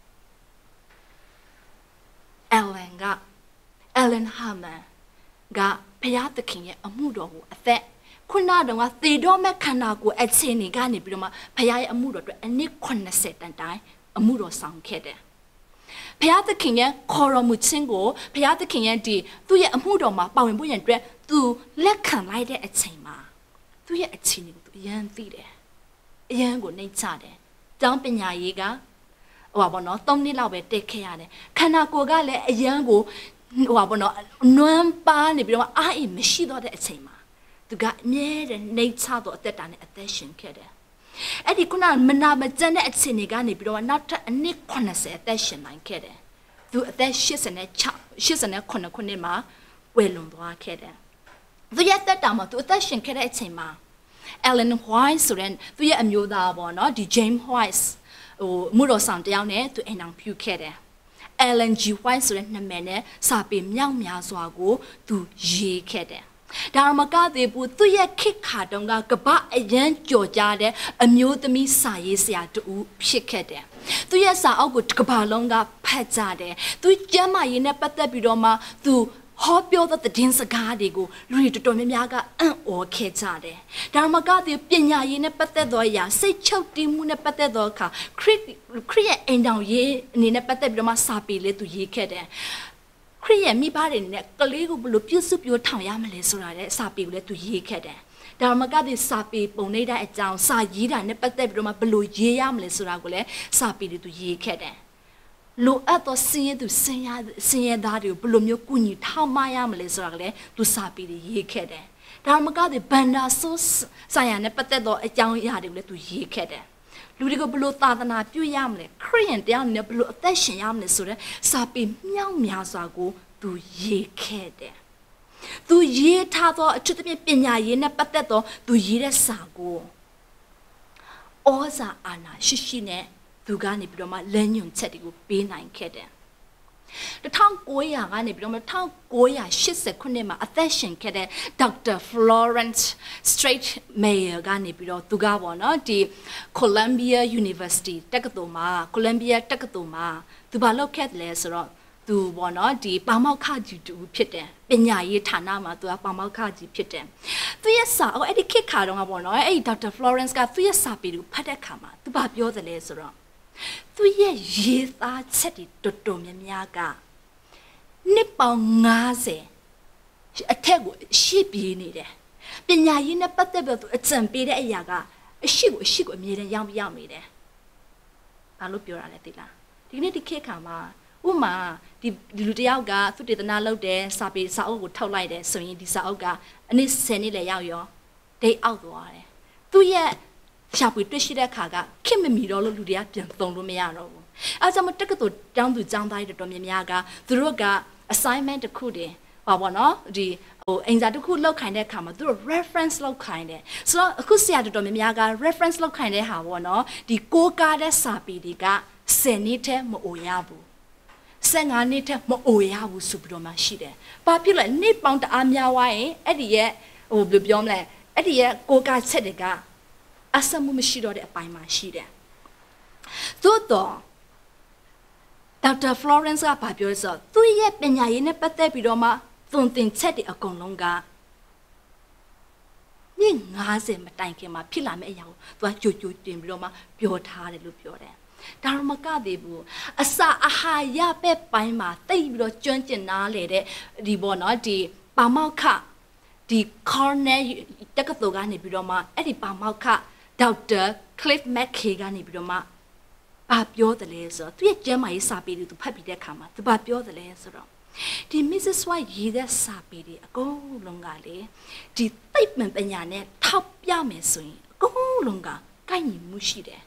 အလန်က Ellen Harmon ကဘုရားသခင်ရဲ့အမှုတော်ကိုအသက်ခုနတုန်းကသေတော်မဲ့ခန္ဓာကိုယ်အခြေအနေကနေပြီးတော့မှဘုရားရဲ့အမှုတော်အတွက်အနည်း၈၀တန်တိုင်းအမှုတော်ဆောင်ခဲ့တယ်။ဘုရားသခင်ရဲ့ခေါ်တော်မူခြင်းကိုဘုရားသခင်ရဲ့ဒီသူ့ရဲ့အမှုတော်မှာပါဝင်ဖို့ရန်အတွက်သူလက်ခံလိုက်တဲ့အချိန်မှာသူ့ရဲ့အခြေအနေကိုသူအယံသိတယ်။အယံကိုနှိမ့်ချတယ်။ကျောင်းပညာရေးကဟိုပါဘောနော်၃နှစ်လောက်ပဲတက်ခဲ့ရတယ်။ခန္ဓာကိုယ်ကလည်းအယံကိုဟိုပါဘောနော်နွမ်းပါနေပြီးတော့အားအိမ်မရှိတော့တဲ့အချိန်မှာသူကအမြဲတမ်းနှိမ့်ချတော့အသက်တာနဲ့အသက်ရှင်ခဲ့တယ်။အဲ့ဒီခုနမနာမကျန်တဲ့အခြေအနေကနေပြီးတော့နောက်ထပ်အနည်း၈၀အသက်ရှင်နိုင်ခဲ့တယ်။သူအသက်၈၆ ၈၉ခုနှစ်မှာဝယ်လွန်သွားခဲ့တယ်။သူရဲ့သက်တာမှာသူအသက်ရှင်ခဲ့တဲ့အချိန်မှာ Ellen White ဆိုတဲ့သူရဲ့အမျိုးသားပေါ့နော်ဒီ James White ဟိုမှုတော်ဆောင်တယောက်နဲ့သူအိမ်အောင်ပြုခဲ့တယ်။ Ellen G White ဆိုတဲ့နာမည်နဲ့စာပေမြောက်များစွာကိုသူရေးခဲ့တယ်။ဒါမှမကသေးဘူးသူရဲ့ခေတ်ခါတုန်းကကပအရန်ကြော်ကြားတဲ့အမျိုးသမီးစာရေးဆရာတူဖြစ်ခဲ့တယ်။သူရဲ့စာအုပ်ကိုကပလုံးကဖတ်ကြတယ်။သူကျမ်းမာရေးနဲ့ပတ်သက်ပြီးတော့မှသူဟဟောပြောသောသတင်းစကားတွေကိုလူတွေတော်တော်များများကအံ့ဩခဲ့ကြတယ်။ဒါမှမကသည်ပညာရေးနဲ့ပတ်သက်သောအရာစိတ်ချုပ်တည်မှုနဲ့ပတ်သက်သောအခါခရစ်ခရစ်ရဲ့အိမ်တော်ရေးအနေနဲ့ပတ်သက်ပြီးတော့မှစာပေလေးသူရေးခဲ့တယ်။ခရစ်ရဲ့မိဘတွေနဲ့ကလေးကိုဘယ်လိုပြုစုပြောထောင်ရမလဲဆိုတာလည်းစာပေကိုလည်းသူရေးခဲ့တယ်။ဒါမှမကသည်စာပေပုံနေတဲ့အကြောင်းစာရေးတာနဲ့ပတ်သက်ပြီးတော့မှဘယ်လိုရေးရမလဲဆိုတာကိုလည်းစာပေတွေသူရေးခဲ့တယ်။လိုအပ်သောစင်ရသူစင်ရစင်ရသားတွေကိုဘယ်လိုမျိုးကုညီထောက်မရမလဲဆိုတာကလည်းသူစာပေတွေရေးခဲ့တယ်။ဒါမှမကသည်ဘန္နာဆိုးဆိုင်ရာနဲ့ပတ်သက်သောအကြောင်းအရာတွေကိုလည်းသူရေးခဲ့တယ်။လူတွေကိုဘယ်လိုသာသနာပြုရမလဲခရစ်ယာန်တရားနဲ့ဘယ်လိုအသက်ရှင်ရမလဲဆိုတဲ့စာပေမြောက်များစွာကိုသူရေးခဲ့တယ်။သူရေးထားသောအထူးသဖြင့်ပညာရေးနဲ့ပတ်သက်သောသူရေးတဲ့စာကိုဩဇာအာဏာရှိရှိနဲ့သူကနေပြီးတော့မှလက်ညွန်ချက်တွေကိုပေးနိုင်ခဲ့တယ်။တစ်ထောင်ကိုးရာကနေပြီးတော့မှတစ်ထောင်ကိုးရာရှစ်ဆယ်ခုနှစ်မှာအသက်ရှင်ခဲ့တဲ့ ဒေါက်တာ Florence Straitmayer ကနေပြီးတော့သူကပေါ့နော်ဒီ Columbia University တက္ကသိုလ်မှာ Columbia တက္ကသိုလ်မှာသူဘာလုပ်ခဲ့တယ်လဲဆိုတော့သူပေါ့နော်ဒီပါမောက္ခကြီးတူဖြစ်တယ်ပညာရေးဌာနမှာသူကပါမောက္ခကြီးဖြစ်တယ်သူရဲ့စာအော်အဲ့ဒီခေတ်ခါတုန်းကပေါ့နော်အဲ့ဒီ ဒေါက်တာ Florence ကသူရဲ့စာပေကိုဖတ်တဲ့အခါမှာသူဘာပြောတယ်လဲဆိုတော့သူရဲ့ရေးသားချက်တွေတော်တော်များများကနှစ်ပေါင်း၅၀အထက်ကိုရှေ့ပြေးနေတယ်ပညာရေးနဲ့ပတ်သက်ပြီးသူအကြံပေးတဲ့အရာကအရှိကိုအရှိကိုအမြဲတမ်းရောက်ရောက်နေတယ်ဘာလို့ပြောရလဲသိလားဒီနေ့ဒီခေတ်ခါမှာဥမာဒီဒီလူတယောက်ကသူတေသနာလုပ်တယ်စာပေစာအုပ်ကိုထုတ်လိုက်တယ်ဆိုရင်ဒီစာအုပ်ကအနည်းဆယ်နှစ်လည်းရောက်ရောဒိတ်အောက်သွားတယ်သူရဲ့ရှာဖွေတွေ့ရှိတဲ့အခါကခင်မမီတော့လို့လူတွေကပြန်သုံးလို့မရတော့ဘူးအဲကြောင့်မတက္ကသိုလ်ကျောင်းသူကျောင်းသားတွေတော်တော်များများကသူတို့က assignment တစ်ခုတည်းဟောပေါ့နော်ဒီဟိုအင်ဂျာတစ်ခုလောက်ခိုင်းတဲ့အခါမှာသူတို့ reference လောက်ခိုင်းတယ်ဆိုတော့အခုဆရာတော်တော်များများက reference လောက်ခိုင်းတဲ့ဟာပေါ့နော်ဒီကိုးကားတဲ့စာပေတွေကဆယ်နှစ်ထဲမအိုရဘူးဆယ်ငါးနှစ်ထဲမအိုရဘူးဆိုပြီးတော့မှရှိတယ်။ဘာဖြစ်လဲနေ့ပေါင်းတအားများသွားရင်အဲ့ဒီရဲ့ဟိုဘယ်လိုပြောမလဲအဲ့ဒီရဲ့ကိုးကားချက်တွေကအဆမှုမရှိတော့တဲ့အပိုင်းမှာရှိတယ်။သို့တော့ဒေါက်တာ Florence ကဘာပြောလဲဆိုတော့သူ့ရဲ့ပညာရေးနဲ့ပတ်သက်ပြီးတော့မှသွန်သင်ချက်တွေအကုန်လုံးကနှစ်၅၀မတိုင်ခင်မှာဖြစ်လာမယ့်အရာကိုသူကကြိုကြိုတင်ပြီးတော့မှပြောထားတယ်လို့ပြောတယ်။ဒါတော့မကသေးဘူးအစာအာဟာရပဲ့ပိုင်းမှာတိတ်ပြီးတော့ကျွမ်းကျင်နားလေတဲ့ဒီပေါ့နော်ဒီပါမောက္ခဒီ Cornell တက္ကသိုလ်ကနေပြီးတော့မှအဲ့ဒီပါမောက္ခဒေါက်တာ Cliff McKay ကနေပြီးတော့မှဘာပြောတယ်လဲဆိုတော့သူရဲ့ကျမ်းမာရေးစာပေတွေသူဖတ်ပြီးတဲ့အခါမှာသူဘာပြောတယ်လဲဆိုတော့ဒီ Missus White ရေးတဲ့စာပေတွေအကုန်လုံးကလေဒီသိပ္ပံပညာနဲ့ထောက်ပြမယ်ဆိုရင်အကုန်လုံးကကိုက်ညီမှုရှိတယ်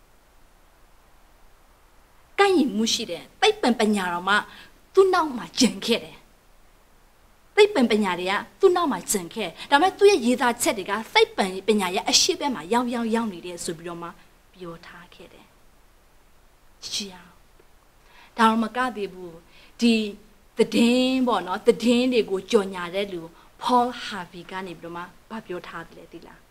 ကိုက်ညီမှုရှိတယ်သိပ္ပံပညာတော်မှသူ့နောက်မှာကျန်ခဲ့တယ်သိပ္ပံပညာတွေကသူ့နောက်မှာကျန်ခဲ့ဒါပေမဲ့သူ့ရဲ့ရေးသားချက်တွေကသိပ္ပံပညာရဲ့အရှိဘက်မှာရောက်ရောက်ရောက်နေတယ်ဆိုပြီးတော့မှပြောထားခဲ့တယ်ရှိအောင်ဒါတော့မကသေးဘူးဒီသတင်းပေါ့နော်သတင်းတွေကိုကြော်ညာတဲ့လူ Paul Harvey ကနေပြီးတော့မှဘာပြောထားတယ်လဲသိလား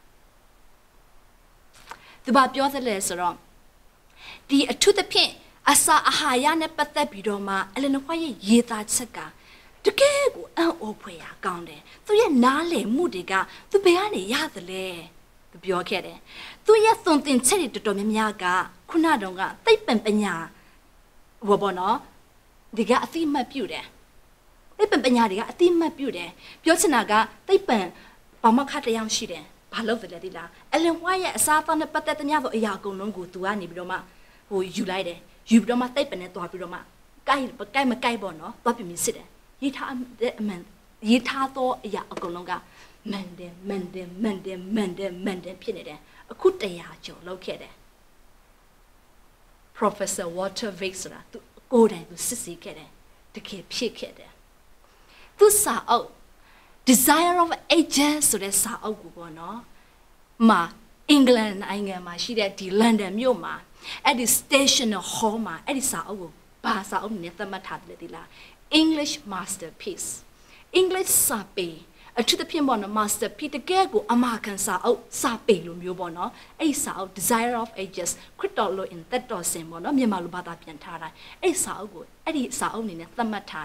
သူဘာပြောသလဲဆိုတော့ဒီအထုသဖြင့်အစာအာဟာရနဲ့ပတ်သက်ပြီးတော့မှအလနခွာရဲ့ရေးသားချက်ကတကယ်ကိုအံ့ဩဖွယ်ရာကောင်းတယ်သူရဲ့နားလည်မှုတွေကသူဘယ်ကနေရသလဲသူပြောခဲ့တယ်သူရဲ့သွန်သင်ချက်တွေတော်တော်များများကခုနတုန်းကသိပ္ပံပညာဟောပေါ့နော်ဒီကအသိမှတ်ပြုတယ်သိပ္ပံပညာတွေကအသိမှတ်ပြုတယ်ပြောချင်တာကသိပ္ပံဘာမှခတ်တရားရှိတယ်ဘာလို့လဲဒီလားအလန်ဝါရဲ့အစားအသောက်နဲ့ပတ်သက်တဲ့ညသောအရာအကုန်လုံးကိုသူကနေပြီးတော့မှဟိုယူလိုက်တယ်ယူပြီးတော့မှသိပ္ပံနဲ့တွားပြီးတော့မှကိုက်ကိုက်မကိုက်ပေါ့နော်တွားပြမြင်စစ်တယ်ရေးထားတဲ့အမှန်ရေးထားသောအရာအကုန်လုံးကမန်တယ်မန်တယ်မန်တယ်မန်တယ်မန်တယ်ဖြစ်နေတယ်အခုတရားကျော်လောက်ခဲ့တယ် Professor Walter Vick ဆိုတာသူကိုယ်တိုင်သူစစ်ဆေးခဲ့တယ်တကယ်ဖြစ်ခဲ့တယ်သူစာအုပ် Desire of Ages ဆိုတဲ့စာအုပ်ကိုပေါ့နော်မှာအင်္ဂလန်နိုင်ငံမှာရှိတဲ့ဒီလန်ဒန်မြို့မှာအဲ့ဒီ Station Hall မှာအဲ့ဒီစာအုပ်ကိုဘာစာအုပ်နဲ့သတ်မှတ်ထားတယ်ဒီလား English masterpiece English စာပေအထူးသဖြင့်ပေါ့နော် masterpiece တကယ်ကိုအမှားခံစာအုပ်စာပေလိုမျိုးပေါ့နော်အဲ့စာအုပ် Desire of Ages ခရစ်တော်လို in သက်တော်စင်ပေါ့နော်မြန်မာလိုဘာသာပြန်ထားတာအဲ့စာအုပ်ကိုအဲ့ဒီစာအုပ်အနေနဲ့သတ်မှတ်ထားတယ်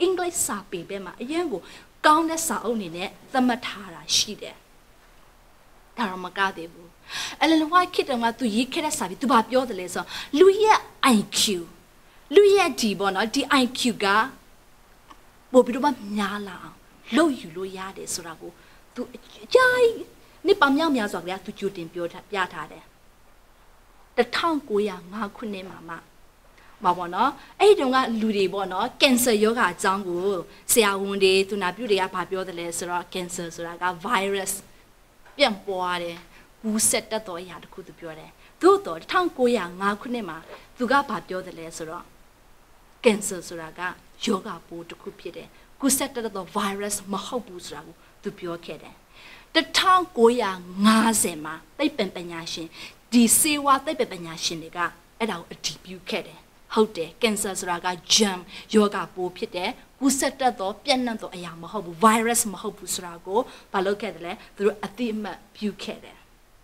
English စာပေပဲမှာအရင်ကိုကောင်းတဲ့စာအုပ်အနေနဲ့သတ်မှတ်ထားတာရှိတယ်ဒါတော့မကသေးဘူးအလန်ဝိုက်ခေတ်တုန်းကသူရေးခဲ့တဲ့စာပြီးသူဘာပြောတယ်လဲဆိုတော့လူရဲ့ I Q လူရဲ့ဒီပေါ့နော်ဒီ I Q ကပို့ပြီးတော့များလာအောင်လုပ်ယူလို့ရတယ်ဆိုတာကိုသူအကြိုက်နေပမြောက်များစွာကသူကြိုတင်ပြောထားပြထားတယ်၁၉၀၅ခုနှစ်မှာမှမပေါ့နော်အဲ့ဒီတုန်းကလူတွေပေါ့နော်ကင်ဆာယောဂအကြောင်းကိုဆရာဝန်တွေသူနာပြုတွေကဘာပြောတယ်လဲဆိုတော့ကင်ဆာဆိုတာက virus ပြန့်ပွားတယ်ကူးစက်တတ်သောအရာတစ်ခုသူပြောတယ်သို့တော့၁၉၀၅ခုနှစ်မှာသူကဘာပြောတယ်လဲဆိုတော့ကင်ဆာဆိုတာကယောဂပိုးတစ်ခုဖြစ်တယ်ကူးစက်တတ်သော virus မဟုတ်ဘူးဆိုတာကိုသူပြောခဲ့တယ်၁၉၅၀မှာသိပ္ပံပညာရှင်ဒီစေဝါသိပ္ပံပညာရှင်တွေကအဲ့ဒါကိုအတည်ပြုခဲ့တယ်ဟုတ်တယ်ကင်ဆာဆိုတာက germ ယောဂပိုးဖြစ်တယ်ကူးစက်တတ်သောပြန့်နှံ့သောအရာမဟုတ်ဘူး virus မဟုတ်ဘူးဆိုတာကိုဘာလုပ်ခဲ့တယ်လဲသူတို့အသိအမှတ်ပြုခဲ့တယ်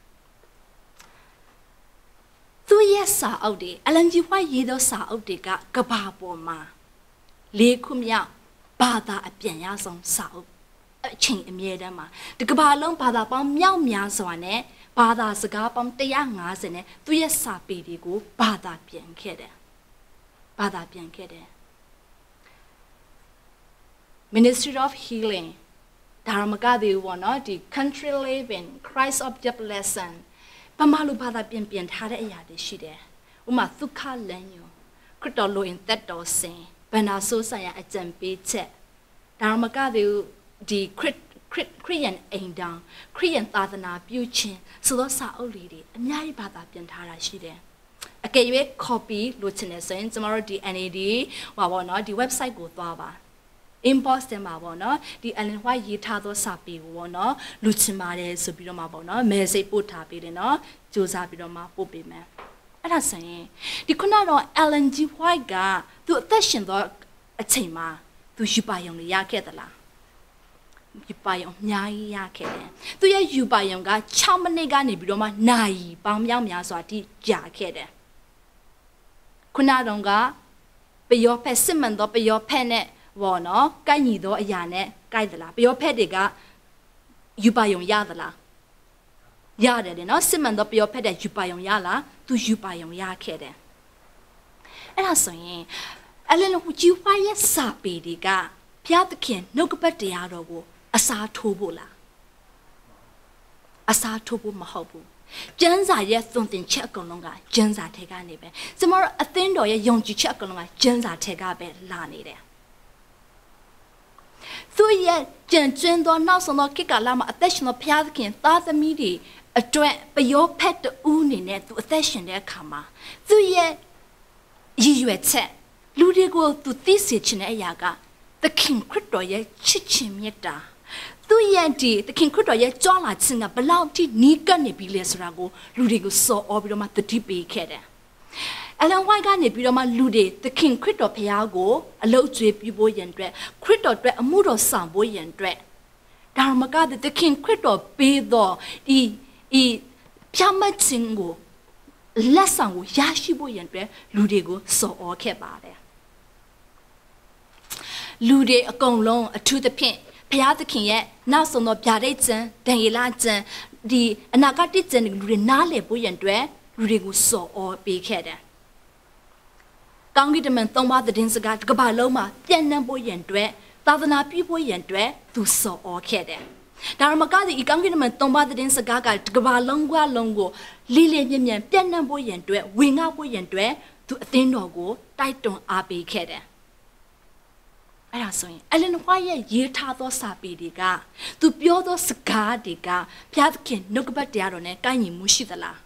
သူရဲ့စာအုပ်တွေအလန်ဂျီဝိုက်ရေးသောစာအုပ်တွေကကဘာပေါ်မှာလေးခုမြောက်ဘာသာအပြန်ရဆုံးစာအုပ်အချိန်အမြဲတမ်းမှာဒီကဘာလုံးဘာသာပေါင်းမြောက်များစွာနဲ့ဘာသာစကားပေါင်း၁၅၀နဲ့သူရဲ့စာပေတွေကိုဘာသာပြန်ခဲ့တယ်ဘာသာပြန်ခဲ့တယ် Ministry of Healing ဒါရမကသေးဘူးပေါ့နော်ဒီ Country Living Christ Object Lesson ဘာမှလို့ဘာသာပြန်ပြန်ထားတဲ့အရာတွေရှိတယ်ဥမာသုခလမ်းညွန်ခရစ်တော်လိုရင်သက်တော်စင်ဘန္နာဆိုးဆိုင်ရာအကြံပေးချက်ဒါရမကသေးဘူးဒီခရစ်ခရစ်ခရိယန်အိမ်တောင်ခရိယန်သာသနာပြုခြင်းဆိုတော့စာအုပ်လေးတွေအများကြီးဘာသာပြန်ထားတာရှိတယ်အကယ်၍ copy လို့ချင်တယ်ဆိုရင်ကျမတို့ဒီ N A D ဟောပါတော့ဒီ website ကိုသွားပါ inbox ထဲမှာပေါ့နော်ဒီ Ellen White ရေးထားသောစာပေကိုပေါ့နော်လူချင်ပါတယ်ဆိုပြီးတော့မှပေါ့နော် message ပို့ထားပေးတယ်နော်စူးစမ်းပြီးတော့မှပို့ပေးမယ်အဲ့ဒါဆိုရင်ဒီခုနတော့ Ellen G White ကသူအသက်ရှင်သောအချိန်မှာသူယူပါယုံလေးရခဲ့သလားယူပါယုံအများကြီးရခဲ့တယ်သူရဲ့ယူပါယုံက၆မိနစ်ကနေပြီးတော့မှနာရီပေါင်းများများစွာတိကြာခဲ့တယ်ခုနတော့ကပယောဖက်စစ်မှန်သောပယောဖက်နဲ့ဘောနော်ကိုက်ညီသောအရာနဲ့ကိုက်သလားပယောဖက်တွေကယူပါယုံရသလားရတယ်လေနော်စစ်မှန်သောပယောဖက်တဲ့ယူပါယုံရလားသူယူပါယုံရခဲ့တယ်အဲ့ဒါဆိုရင်အလန်ဟူဂျီဝါရဲ့စာပေတွေကဘုရားသခင်နှုတ်ကပတ်တရားတော်ကိုအစားထိုးဖို့လားအစားထိုးဖို့မဟုတ်ဘူးကျမ်းစာရဲ့သွန်သင်ချက်အကုန်လုံးကကျမ်းစာထဲကနေပဲကျမတို့အသင်းတော်ရဲ့ယုံကြည်ချက်အကုန်လုံးကကျမ်းစာထဲကပဲလာနေတယ်သူရဲ့ကြံကျွန်းသောနောက်ဆုံးသောကိကလာမှာအသက်ရှင်သောဘုရားသခင်သားသမီးတွေအတွက်ပယောဖက်တူးနေနဲ့သူအသက်ရှင်တဲ့အခါမှာသူရဲ့ရည်ရွယ်ချက်လူတွေကိုသူသိစေချင်တဲ့အရာကသခင်ခရစ်တော်ရဲ့ချစ်ခြင်းမေတ္တာသူရဲ့ဒီသခင်ခရစ်တော်ရဲ့ကြွလာခြင်းကဘလောက်ထိနီးကပ်နေပြီလဲဆိုတာကိုလူတွေကိုစော်ဩပြီးတော့မှသတိပေးခဲ့တယ်အလန်ဝိုက်ကနေပြီးတော့မှလူတွေသခင်ခရစ်တော်ဘုရားကိုအလုတ်ကျွေးပြဖို့ရန်အတွက်ခရစ်တော်အတွက်အမှုတော်ဆောင်ဖို့ရန်အတွက်ဒါမှမကသခင်ခရစ်တော်ပေးသောဒီဤဖြမ်းမခြင်းကိုလက်ဆောင်ကိုရရှိဖို့ရန်အတွက်လူတွေကိုစော်ဩခဲ့ပါတယ်လူတွေအကုန်လုံးအထူးသဖြင့်ဘုရားသခင်ရဲ့နောက်ဆုံးသောဗျာဒိတ်ကျမ်းဒံယေလကျမ်းဒီအနာဂတ်ကျမ်းလူတွေနားလည်ဖို့ရန်အတွက်လူတွေကိုစော်ဩပေးခဲ့တယ်။ကောင်းကင်တမန်သုံးပါးသတင်းစကားတစ်ကမ္ဘာလုံးမှာပြန့်နှံ့ဖို့ရန်အတွက်သာသနာပြုဖို့ရန်အတွက်သူစော်ဩခဲ့တယ်။ဒါရမကဒီကောင်းကင်တမန်သုံးပါးသတင်းစကားကတစ်ကမ္ဘာလုံးကလုံးကိုလေးလေးမြင့်မြတ်ပြန့်နှံ့ဖို့ရန်အတွက်ဝင်ငါဖို့ရန်အတွက်သူအသင်းတော်ကိုတိုက်တွန်းအားပေးခဲ့တယ်။အဲ့ဒါဆိုရင်အလန်ဝါရဲ့ရေးထားသောစာပေတွေကသူပြောသောစကားတွေကဘုရားသခင်နှုတ်ကပတ်တရားတော်နဲ့ကိုက်ညီမှုရှိသလား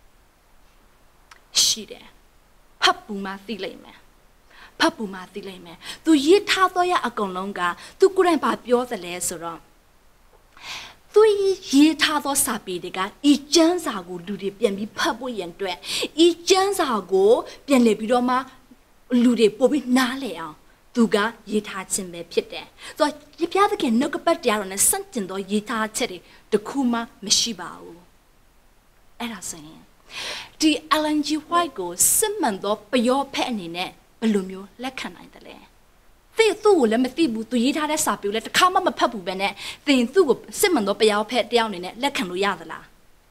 ရှိတယ်ဖတ်ပူမှသိလိမ့်မယ်ဖတ်ပူမှသိလိမ့်မယ်သူရေးထားသောရအကုန်လုံးကသူကိုယ်တိုင်ဘာပြောသလဲဆိုတော့သူရေးထားသောစာပေတွေကဤကျမ်းစာကိုလူတွေပြန်ပြီးဖတ်ဖို့ရန်အတွက်ဤကျမ်းစာကိုပြန်လည်ပြီးတော့မှလူတွေပို့ပြီးနားလည်အောင်သူကရေးထားခြင်းပဲဖြစ်တယ်။ဆိုတော့ဘုရားသခင်နှုတ်ကပတ်တရားတော်နဲ့ဆန့်ကျင်သောရေးထားချက်တွေတခုမှမရှိပါဘူး။အဲ့ဒါဆိုရင်ဒီ Ellen G White ကိုစစ်မှန်သောပယောဖက်အနေနဲ့ဘယ်လိုမျိုးလက်ခံနိုင်တယ်လဲ။သိသူ့ကိုလည်းမသိဘူးသူရေးထားတဲ့စာပေကိုလည်းတစ်ခါမှမဖတ်ဘူးပဲနဲ့သင်သူ့ကိုစစ်မှန်သောပယောဖက်တယောက်အနေနဲ့လက်ခံလို့ရသလား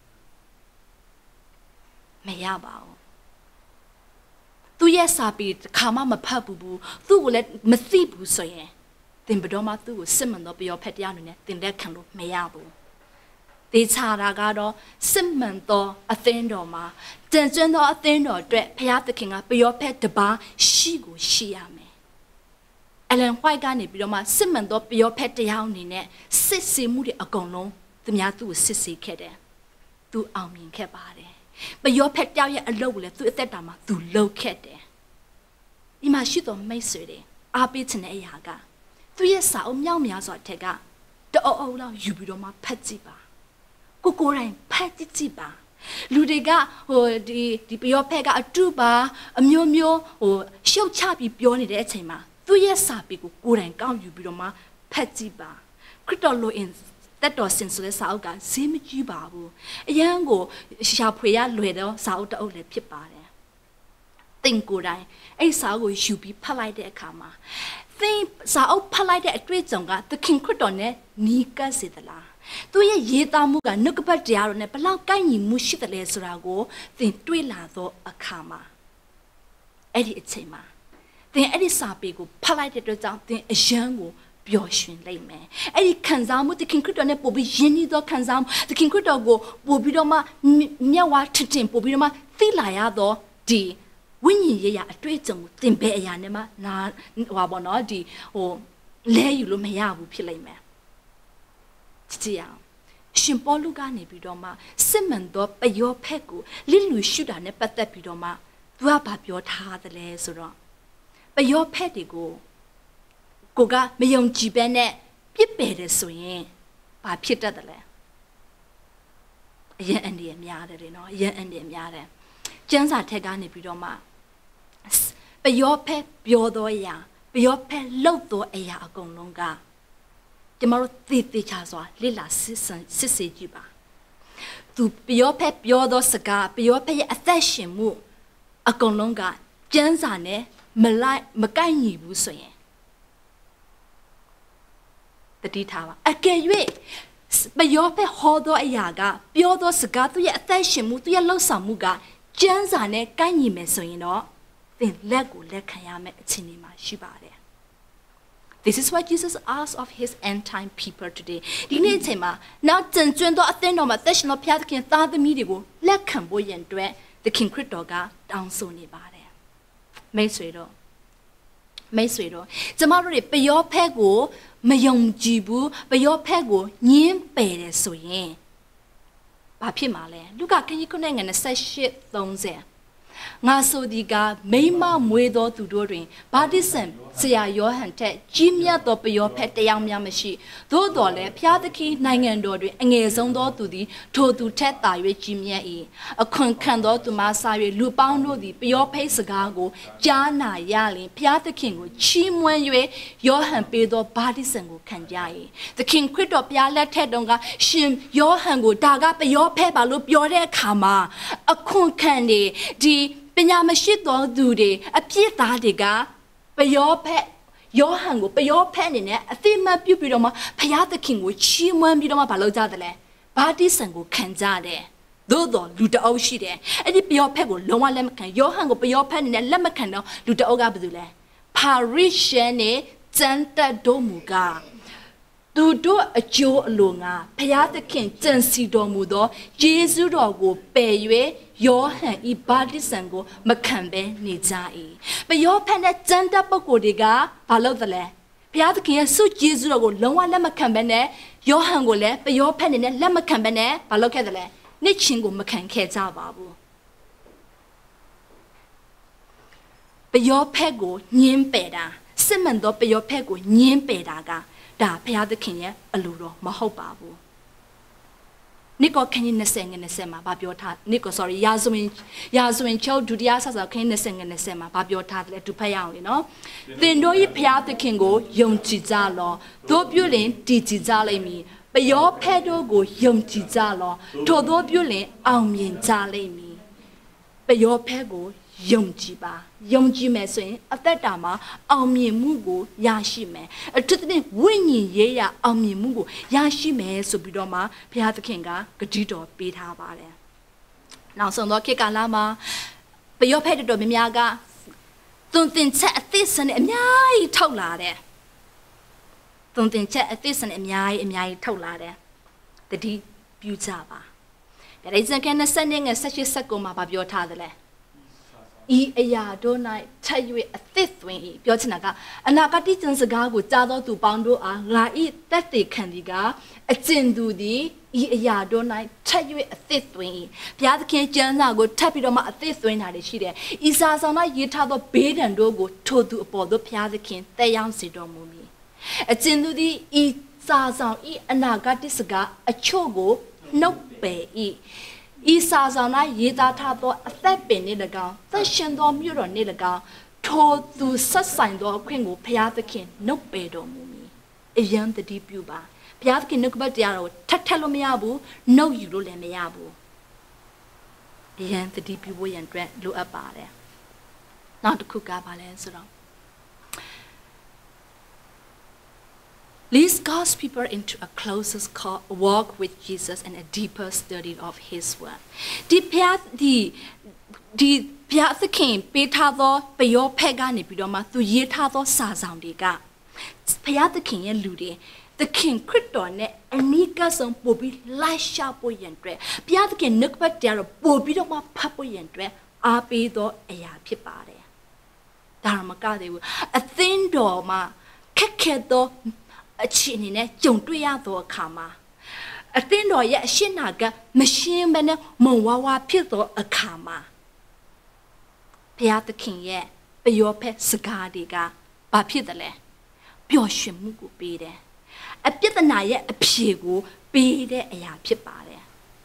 မရပါဘူးသူရဲ့စာပေတစ်ခါမှမဖတ်ဘူးဘူးသူ့ကိုလည်းမသိဘူးဆိုရင်သင်ဘယ်တော့မှသူ့ကိုစစ်မှန်သောပယောဖက်တယောက်အနေနဲ့သင်လက်ခံလို့မရဘူးတေချာတာကတော့စစ်မှန်သောအသင်းတော်မှာတန်ကျွမ်းသောအသင်းတော်အတွက်ဘုရားသခင်ကပယောဖက်တစ်ပါးရှိကိုရှိရမယ်အလန်ဝိုက်ကနေပြီးတော့မှစစ်မှန်သောပယောဖက်တရားအနေနဲ့စစ်ဆေးမှုတွေအကုန်လုံးသူများသူ့ကိုစစ်ဆေးခဲ့တယ်။သူအောင်မြင်ခဲ့ပါတယ်။ပယောဖက်တယောက်ရဲ့အလုပ်ကိုလည်းသူ့အသက်တာမှာသူလုပ်ခဲ့တယ်။ဒီမှာရှိသောမိတ်ဆွေတွေအားပေးခြင်းတဲ့အရာကသူရဲ့စာအုပ်မြောက်များစွာထက်ကတအုပ်အုပ်လောက်ယူပြီးတော့မှဖတ်ကြည့်ပါ။ကိုကိုယ်တိုင်ဖတ်ကြည့်ကြည့်ပါ။လူတွေကဟိုဒီဒီပယောဖက်ကအတူပါအမျိုးမျိုးဟိုရှုပ်ချပြီးပြောနေတဲ့အချိန်မှာသူရဲ့စာပေကိုကိုယ်တိုင်ကောက်ယူပြီးတော့မှဖတ်ကြည့်ပါခရစ်တော်လိုအင်တက်တော်စင်ဆိုတဲ့စာအုပ်ကဈေးမကြီးပါဘူးအရန်ကိုရှာဖွေရလွယ်တော့စာအုပ်တအုပ်လည်းဖြစ်ပါတယ်သင်ကိုယ်တိုင်အဲ့စာအုပ်ကိုယူပြီးဖတ်လိုက်တဲ့အခါမှာသင်စာအုပ်ဖတ်လိုက်တဲ့အတွေ့အကြုံကသခင်ခရစ်တော်နဲ့နီးကပ်စေသလားသူရဲ့ရေးသားမှုကနှုတ်ကပတ်တရားတော်နဲ့ဘလောက်ကိုက်ညီမှုရှိတယ်လဲဆိုတာကိုသင်တွေးလာသောအခါမှာအဲ့ဒီအချိန်မှာသင်အဲ့ဒီစာပေကိုဖတ်လိုက်တဲ့အတွက်ကြောင့်သင်အယံကိုပျော်ရွှင်လိမ့်မယ်အဲ့ဒီခံစားမှုသခင်ခရစ်တော်နဲ့ပို့ပြီးယဉ်ကျေးသောခံစားမှုသခင်ခရစ်တော်ကိုပို့ပြီးတော့မှမျက်ဝါးထင်ထင်ပို့ပြီးတော့မှသိလာရသောဒီဝိညာဉ်ရေးရအတွေ့အကြုံကိုသင်ဘယ်အရာနဲ့မှနာဟောပါတော့ဒီဟိုလဲယူလို့မရဘူးဖြစ်လိမ့်မယ်ကြည့်အောင်ရှင်ပေါလုကနေပြီးတော့မှစစ်မှန်သောပယောဖက်ကိုလိလူရှုတာနဲ့ပတ်သက်ပြီးတော့မှသူကဘာပြောထားသလဲဆိုတော့ပယောဖက်တွေကိုကိုကမယုံကြည်ပဲနဲ့ပြစ်ပယ်တယ်ဆိုရင်ဘာဖြစ်တတ်တယ်လဲအရင်အန်ဒီရများတယ်နော်အရင်အန်ဒီရများတယ်ကျမ်းစာထက်ကနေပြီးတော့မှပယောဖက်ပြောသောအရာပယောဖက်လှုပ်သောအရာအကုန်လုံးကကျမတို့သိသိချာစွာလိလာစစ်စစ်စေကြည့်ပါသူပယောဖက်ပြောသောစကားပယောဖက်ရဲ့အသက်ရှင်မှုအကုန်လုံးကကျမ်းစာနဲ့မလိုက်မကိုက်ညီဘူးဆိုရင်တတိထားပါအကယ်၍ပယောဖက်ဟောသောအရာကပြောသောစကားသူရဲ့အသက်ရှင်မှုသူရဲ့လှုပ်ဆောင်မှုကကျမ်းစာနဲ့ကိုက်ညီမယ်ဆိုရင်တော့သင်လက်ကိုလက်ခံရမယ့်အခြေအနေမှာရှိပါတယ် This is what Jesus asked of his end time people today ဒီနေ့အချိန်မှာနောက်ကျန်ကျွန်းသောအသင်းတော်မှာသက်ရှင်သောဘုရားသခင်သားသမီးတွေကိုလက်ခံဖို့ရန်အတွက်သခင်ခရစ်တော်ကတောင်းဆိုနေပါတယ်မိတ်ဆွေတို့မိတ်ဆွေတို့ကျမတို့တွေပယောဖက်ကိုမယုံကြည်ဘူးပယောဖက်ကိုညှင်းပယ်တယ်ဆိုရင်ဘာဖြစ်မှာလဲလူကခရီးခုနဲ့ငါနဲ့ဆက်ရှစ်သုံးဆယ်ငါဆိုဒီကမိမမွေးသောသူတို့တွင်ဗာတိဆန်ဆရာယောဟန်ထက်ကြီးမြတ်သောပယောဖက်တရားများမရှိသို့တော်လည်းဖျားသခင်နိုင်ငံတော်တွင်အငယ်ဆုံးသောသူသည်ထိုသူထက်သာ၍ကြီးမြတ်၏အခွန်ခံသောသူမှဆာ၍လူပေါင်းတို့သည်ပယောဖက်စကားကိုကြားနာရလျင်ဖျားသခင်ကိုချီးမွမ်း၍ယောဟန်ပေးသောဗာတိဆန်ကိုခံကြ၏သခင်ခရစ်တော်ဘုရားလက်ထက်တော်ကရှင်ယောဟန်ကိုဒါကပယောဖက်ပါလို့ပြောတဲ့အခါမှာအခွန်ခံနေဒီပညာမရှိသောသူတွေအပြစ်သားတွေကပယောဖက်ယောဟန်ကိုပယောဖက်အနေနဲ့အသိမှတ်ပြုပြီးတော့မှဘုရားသခင်ကိုချီးမွမ်းပြီးတော့မှမလုပ်ကြတယ်လေဗာတိဆန်ကိုခံကြတယ်သို့တော်လူတအုပ်ရှိတယ်အဲ့ဒီပယောဖက်ကိုလုံးဝလက်မခံယောဟန်ကိုပယောဖက်အနေနဲ့လက်မခံတော့လူတအုပ်ကဘာလုပ်လဲပါရိရှန်နဲ့စံတတ်တော်မူကသူတို့အကျိုးအလိုငါဘုရားသခင်ကြံစီတော်မူသောယေရှုတော်ကိုပယ်၍ယောဟန်ဤဗာတိဆန်ကိုမခံဘဲနေကြ၏ပယောဖက်နဲ့စံတတ်ပုဂ္ဂိုလ်တွေကဘာလုပ်သလဲဘုရားသခင်ရဲ့ဆုယေရှုတော်ကိုလုံးဝလက်မခံဘဲနဲ့ယောဟန်ကိုလည်းပယောဖက်နေနဲ့လက်မခံဘဲနဲ့ဘာလုပ်ခဲ့သလဲနှစ်ချင်းကိုမခံခဲ့ကြပါဘူးပယောဖက်ကိုညှင်းပယ်တာစစ်မှန်သောပယောဖက်ကိုညှင်းပယ်တာကဒါဘုရားသခင်ရဲ့အလိုတော်မဟုတ်ပါဘူးနိကောခင်းကြီး20ငွေ20မှာဗာပြောထားနိကော sorry ရာဇဝင်ရာဇဝင်ချုပ်ဒုတိယဆက်စာခင်း20ငွေ20မှာဗာပြောထားတယ်သူဖတ်ရအောင်လေနော်သင်တို့၏ဘုရားသခင်ကိုယုံကြည်ကြလောတို့ပြုလင်တည်ကြည်ကြလိမ့်မည်ပယောဖက်တို့ကိုယုံကြည်ကြလောထို့သောပြုလင်အောင်မြင်ကြလိမ့်မည်ပယောဖက်ကိုယုံကြည်ပါယုံကြည်မယ်ဆိုရင်အသက်တာမှာအောင်မြင်မှုကိုရရှိမယ်အထူးသဖြင့်ဝိညာဉ်ရေးရအောင်မြင်မှုကိုရရှိမယ်ဆိုပြီးတော့မှဘုရားသခင်ကဂတိတော်ပေးထားပါတယ်နောက်ဆုံးတော့ခေတ်ကာလမှာပယောဖက်တော်များများကသွန်သင်ချက်အသစ်စနဲ့အများကြီးထုတ်လာတယ်သွန်သင်ချက်အသစ်စနဲ့အများကြီးအများကြီးထုတ်လာတယ်တတိပြုကြပါဒါရိဇန်ကနဲ့စနေငယ်ဆက်ရှိဆက်ကိုမှာပြောထားတယ်လေဤအရာတို့၌ထပ်၍အသစ်သွင်း၏ပြောချင်တာကအနာဂတ်ကျင့်စကားကိုကြားသောသူပေါင်းတို့အားငါ၏တက်တေခံသည်ကအကျင့်သူသည်ဤအရာတို့၌ထပ်၍အသစ်သွင်း၏ဘုရားသခင်ကျမ်းစာကိုထပ်ပြီးတော့မှအသစ်သွင်းတာတွေရှိတယ်ဤစာဆောင်၌ရေးထားသောဘေးဒဏ်တို့ကိုထိုသူအပေါ်သို့ဘုရားသခင်တက်ရောက်စေတော်မူမည်အကျင့်သူသည်ဤစာဆောင်ဤအနာဂတ်စကားအချို့ကိုနှုတ်ပယ်၏ဤစာဆောင်၌ရေးသားထားသောအသက်ပင်နှင့်၎င်းသက်ရှင်သောမြို့တော်နှင့်၎င်းထိုသူဆက်ဆိုင်သောအခွင့်ကိုဘုရားသခင်နှုတ်ပယ်တော်မူမည်အယံတတိပြုပါဘုရားသခင်နှုတ်ကပတ်တရားတော်ထပ်ထပ်လို့မရဘူးနှုတ်ယူလို့လည်းမရဘူးအယံတတိပြုဖို့ရန်အတွက်လိုအပ်ပါတယ်နောက်တစ်ခုကပါလဲဆိုတော့Leads God's people into a closer walk with Jesus and a deeper study of His word. ဒီဖျားဒီဒီဖျားသခင်ပေးထားသောပယောဖက်ကနေပြီးတော့မှသူရေးထားသောစာဆောင်တွေကဖျားသခင်ရဲ့လူတွေသခင်ခရစ်တော်နဲ့အနီးကပ်ဆုံးပို့ပြီးလိုက်ရှာဖို့ရန်အတွက်ဖျားသခင်နှုတ်ပတ်တရားပို့ပြီးတော့မှဖတ်ဖို့ရန်အတွက်အားပေးသောအရာဖြစ်ပါတယ်။ဒါမှမကသေးဘူးအသင်းတော်မှာခက်ခဲသောအခြေအနေနဲ့ကြုံတွေ့ရသောအခါမှာအသင်းတော်ရဲ့အရှင်းနာကမရှင်းဘဲနဲ့မုံဝါးဝါဖြစ်သောအခါမှာဘုရားသခင်ရဲ့ပယောဖက်စကားတွေကဘာဖြစ်တယ်လဲပျော်ရွှင်မှုကိုပေးတယ်အပြစ်ဒဏ်ရဲ့အဖြေကိုပေးတဲ့အရာဖြစ်ပါတယ်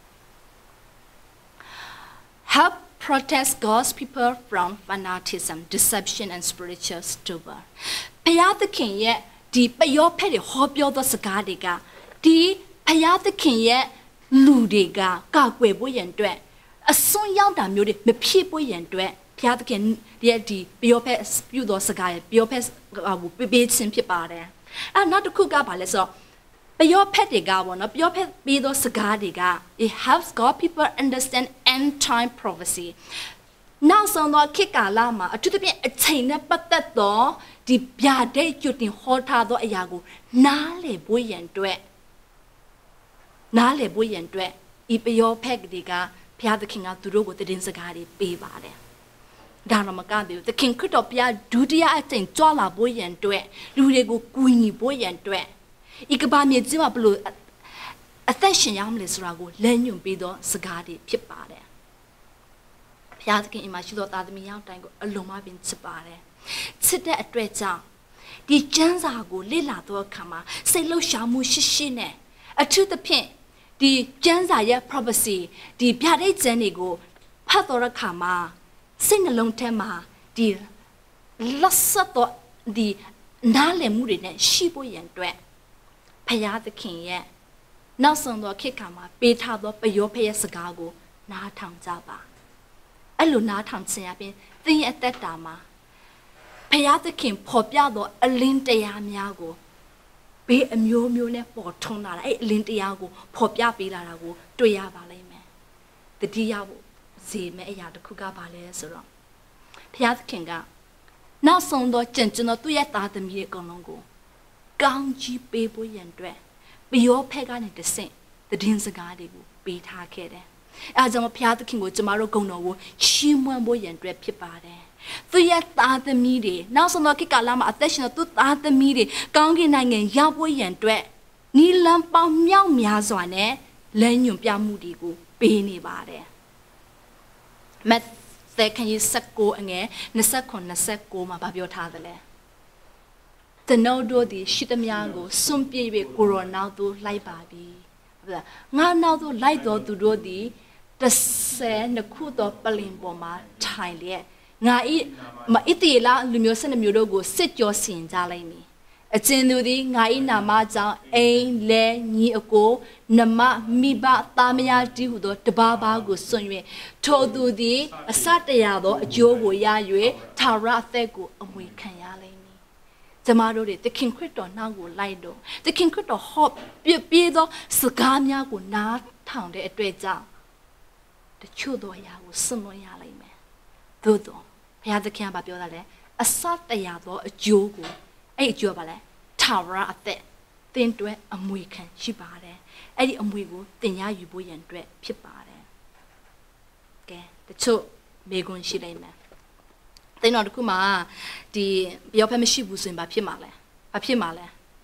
Help protect God's people from fanaticism, deception and spiritual stupor ဘုရားသခင်ရဲ့ဒီပယောဖက်တွေဟောပြောသောစကားတွေကဒီဘုရားသခင်ရဲ့လူတွေကကာကွယ်ဖို့ရန်အတွက်အစွန်းရောက်တာမျိုးတွေမဖြစ်ဖို့ရန်အတွက်ဘုရားသခင်ရဲ့ဒီပယောဖက်ပြုသောစကားရဲ့ပယောဖက်ဟိုပေးပေးခြင်းဖြစ်ပါတယ်အဲနောက်တစ်ခုကဘာလဲဆိုတော့ပယောဖက်တွေကပေါ့နော်ပယောဖက်ပေးသောစကားတွေက it helps God people understand end time prophecy နောက်ဆုံးတော့ခေတ်ကာလမှာအထူးသဖြင့်အချိန်နဲ့ပတ်သက်သောဒီဗျာဒိတ်ကျွတ်တင်ဟောထားသောအရာကိုနားလည်ဖို့ရန်အတွက်နားလည်ဖို့ရန်အတွက်ဤပယောဖက်တွေကဘုရားသခင်ကသူတို့ကိုတည်င်းစကားတွေပေးပါတယ်ဒါတော့မကသေးဘူးသခင်ခရစ်တော်ဘုရားဒုတိယအကြိမ်ကြွလာဖို့ရန်အတွက်လူတွေကိုကူညီဖို့ရန်အတွက်ဤကဘာမြေကြီးမှာဘလို့အသက်ရှင်ရမလဲဆိုတာကိုလမ်းညွှန်ပေးသောစကားတွေဖြစ်ပါတယ်ဘုရားသခင်အိမ်မှာရှိသောသားသမီးယောက်တိုင်းကိုအလုံးမပင်ချစ်ပါတယ်ချစ်တဲ့အတွက်ကြောင့်ဒီကျမ်းစာကိုလေ့လာသောအခါမှာစိတ်လှုပ်ရှားမှုရှိရှိနဲ့အထူးသဖြင့်ဒီကျမ်းစာရဲ့ prophecy ဒီဗျာဒိတ်ကျမ်းတွေကိုဖတ်သောအခါမှာစိတ်နှလုံးထဲမှာဒီလက်ဆက်တော့ဒီနားလည်မှုတွေနဲ့ရှိဖို့ရန်အတွက်ဘုရားသခင်ရဲ့နောက်ဆုံးသောခေတ်ခါမှာပေးထားသောပယောဖက်ရဲ့စကားကိုနားထောင်ကြပါအဲ့လိုနားထောင်ခြင်းအပြင်သင်ရဲ့အသက်တာမှာဘုရားသခင်ဖော်ပြသောအလင်းတရားများကိုဘေးအမျိုးမျိုးနဲ့ပေါ်ထွန်းလာတာအဲ့အလင်းတရားကိုဖော်ပြပေးလာတာကိုတွေ့ရပါလိမ့်မယ်တတိယဖို့ဇေမဲ့အရာတစ်ခုကပါလဲဆိုတော့ဘုရားသခင်ကနောက်ဆုံးသောကြင်ကျွန်တော်သူ့ရဲ့သားသမီးတွေအကုန်လုံးကိုကောင်းကြီးပေးဖို့ရန်အတွက်ပယောဖက်ကနေတဆင့်တည်င်းစကားတွေကိုပေးထားခဲ့တယ်အဲဒါကြောင့်ဘုရားသခင်ကိုကျမတို့ဂုဏ်တော်ကိုချီးမွမ်းဖို့ရန်အတွက်ဖြစ်ပါတယ်သူရဲ့သားသမီးတွေနောက်ဆုံးတော့ခေတ်ကာလမှာအသက်ရှင်တဲ့သူသားသမီးတွေကောင်းကင်နိုင်ငံရောက်ဖို့ရန်အတွက်နီလန်ပေါင်းမြောက်များစွာနဲ့လမ်းညွှန်ပြမှုတွေကိုပေးနေပါတယ်မတ်သဲခန်းကြီး၁၉အငယ်၂၉ ၂၉မှာပြောထားတယ်လေတနိုးတို့ဒီရှိသမျှကိုစွန့်ပြေးပြီးကိုရိုနာတို့လိုက်ပါပြီဟုတ်လားငါနောက်တို့လိုက်တော်သူတို့ဒီတစ်ဆယ်နှစ်ခုသောပလင်ပေါ်မှာထိုင်လျက်ငါဤမဣတိလာလူမျိုးစနမျိုးတို့ကိုစစ်ကြောဆင်ကြလိုက်မည်အကျဉ်သူသည်ငါ၏နာမကြောင့်အိမ်လဲညီအကိုနမမိဘသားမယားတည်းဟုသောတပါးပါးကိုစွန့်၍ထိုသူသည်အစတရာသောအကျိုးကိုရ၍ထာဝရအသက်ကိုအမွေခံရလိမ့်မည်ကျမတို့တွေသခင်ခရစ်တော်နောက်ကိုလိုက်တော့သခင်ခရစ်တော်ဟောပြပြသောစကားများကိုနားထောင်တဲ့အတွေ့အကြုံတချို့သောအရာကိုစွန့်လွတ်ရလိမ့်မယ်သို့တော့ဘုရားသခင်ကပြောတာလေအစတရာသောအကျိုးကိုအဲ့အကျိုးပါလဲထာဝရအသက်သင်တွဲအမွေခံရှိပါတယ်အဲ့ဒီအမွေကိုသင်ရယူဖို့ရန်အတွက်ဖြစ်ပါတယ်ကဲတချို့မေကွန်ရှိလိမ့်မယ်သင်တော်တခုမှဒီပြောဖက်မရှိဘူးဆိုရင်ဘာဖြစ်မှာလဲဘာဖြစ်မှာလဲ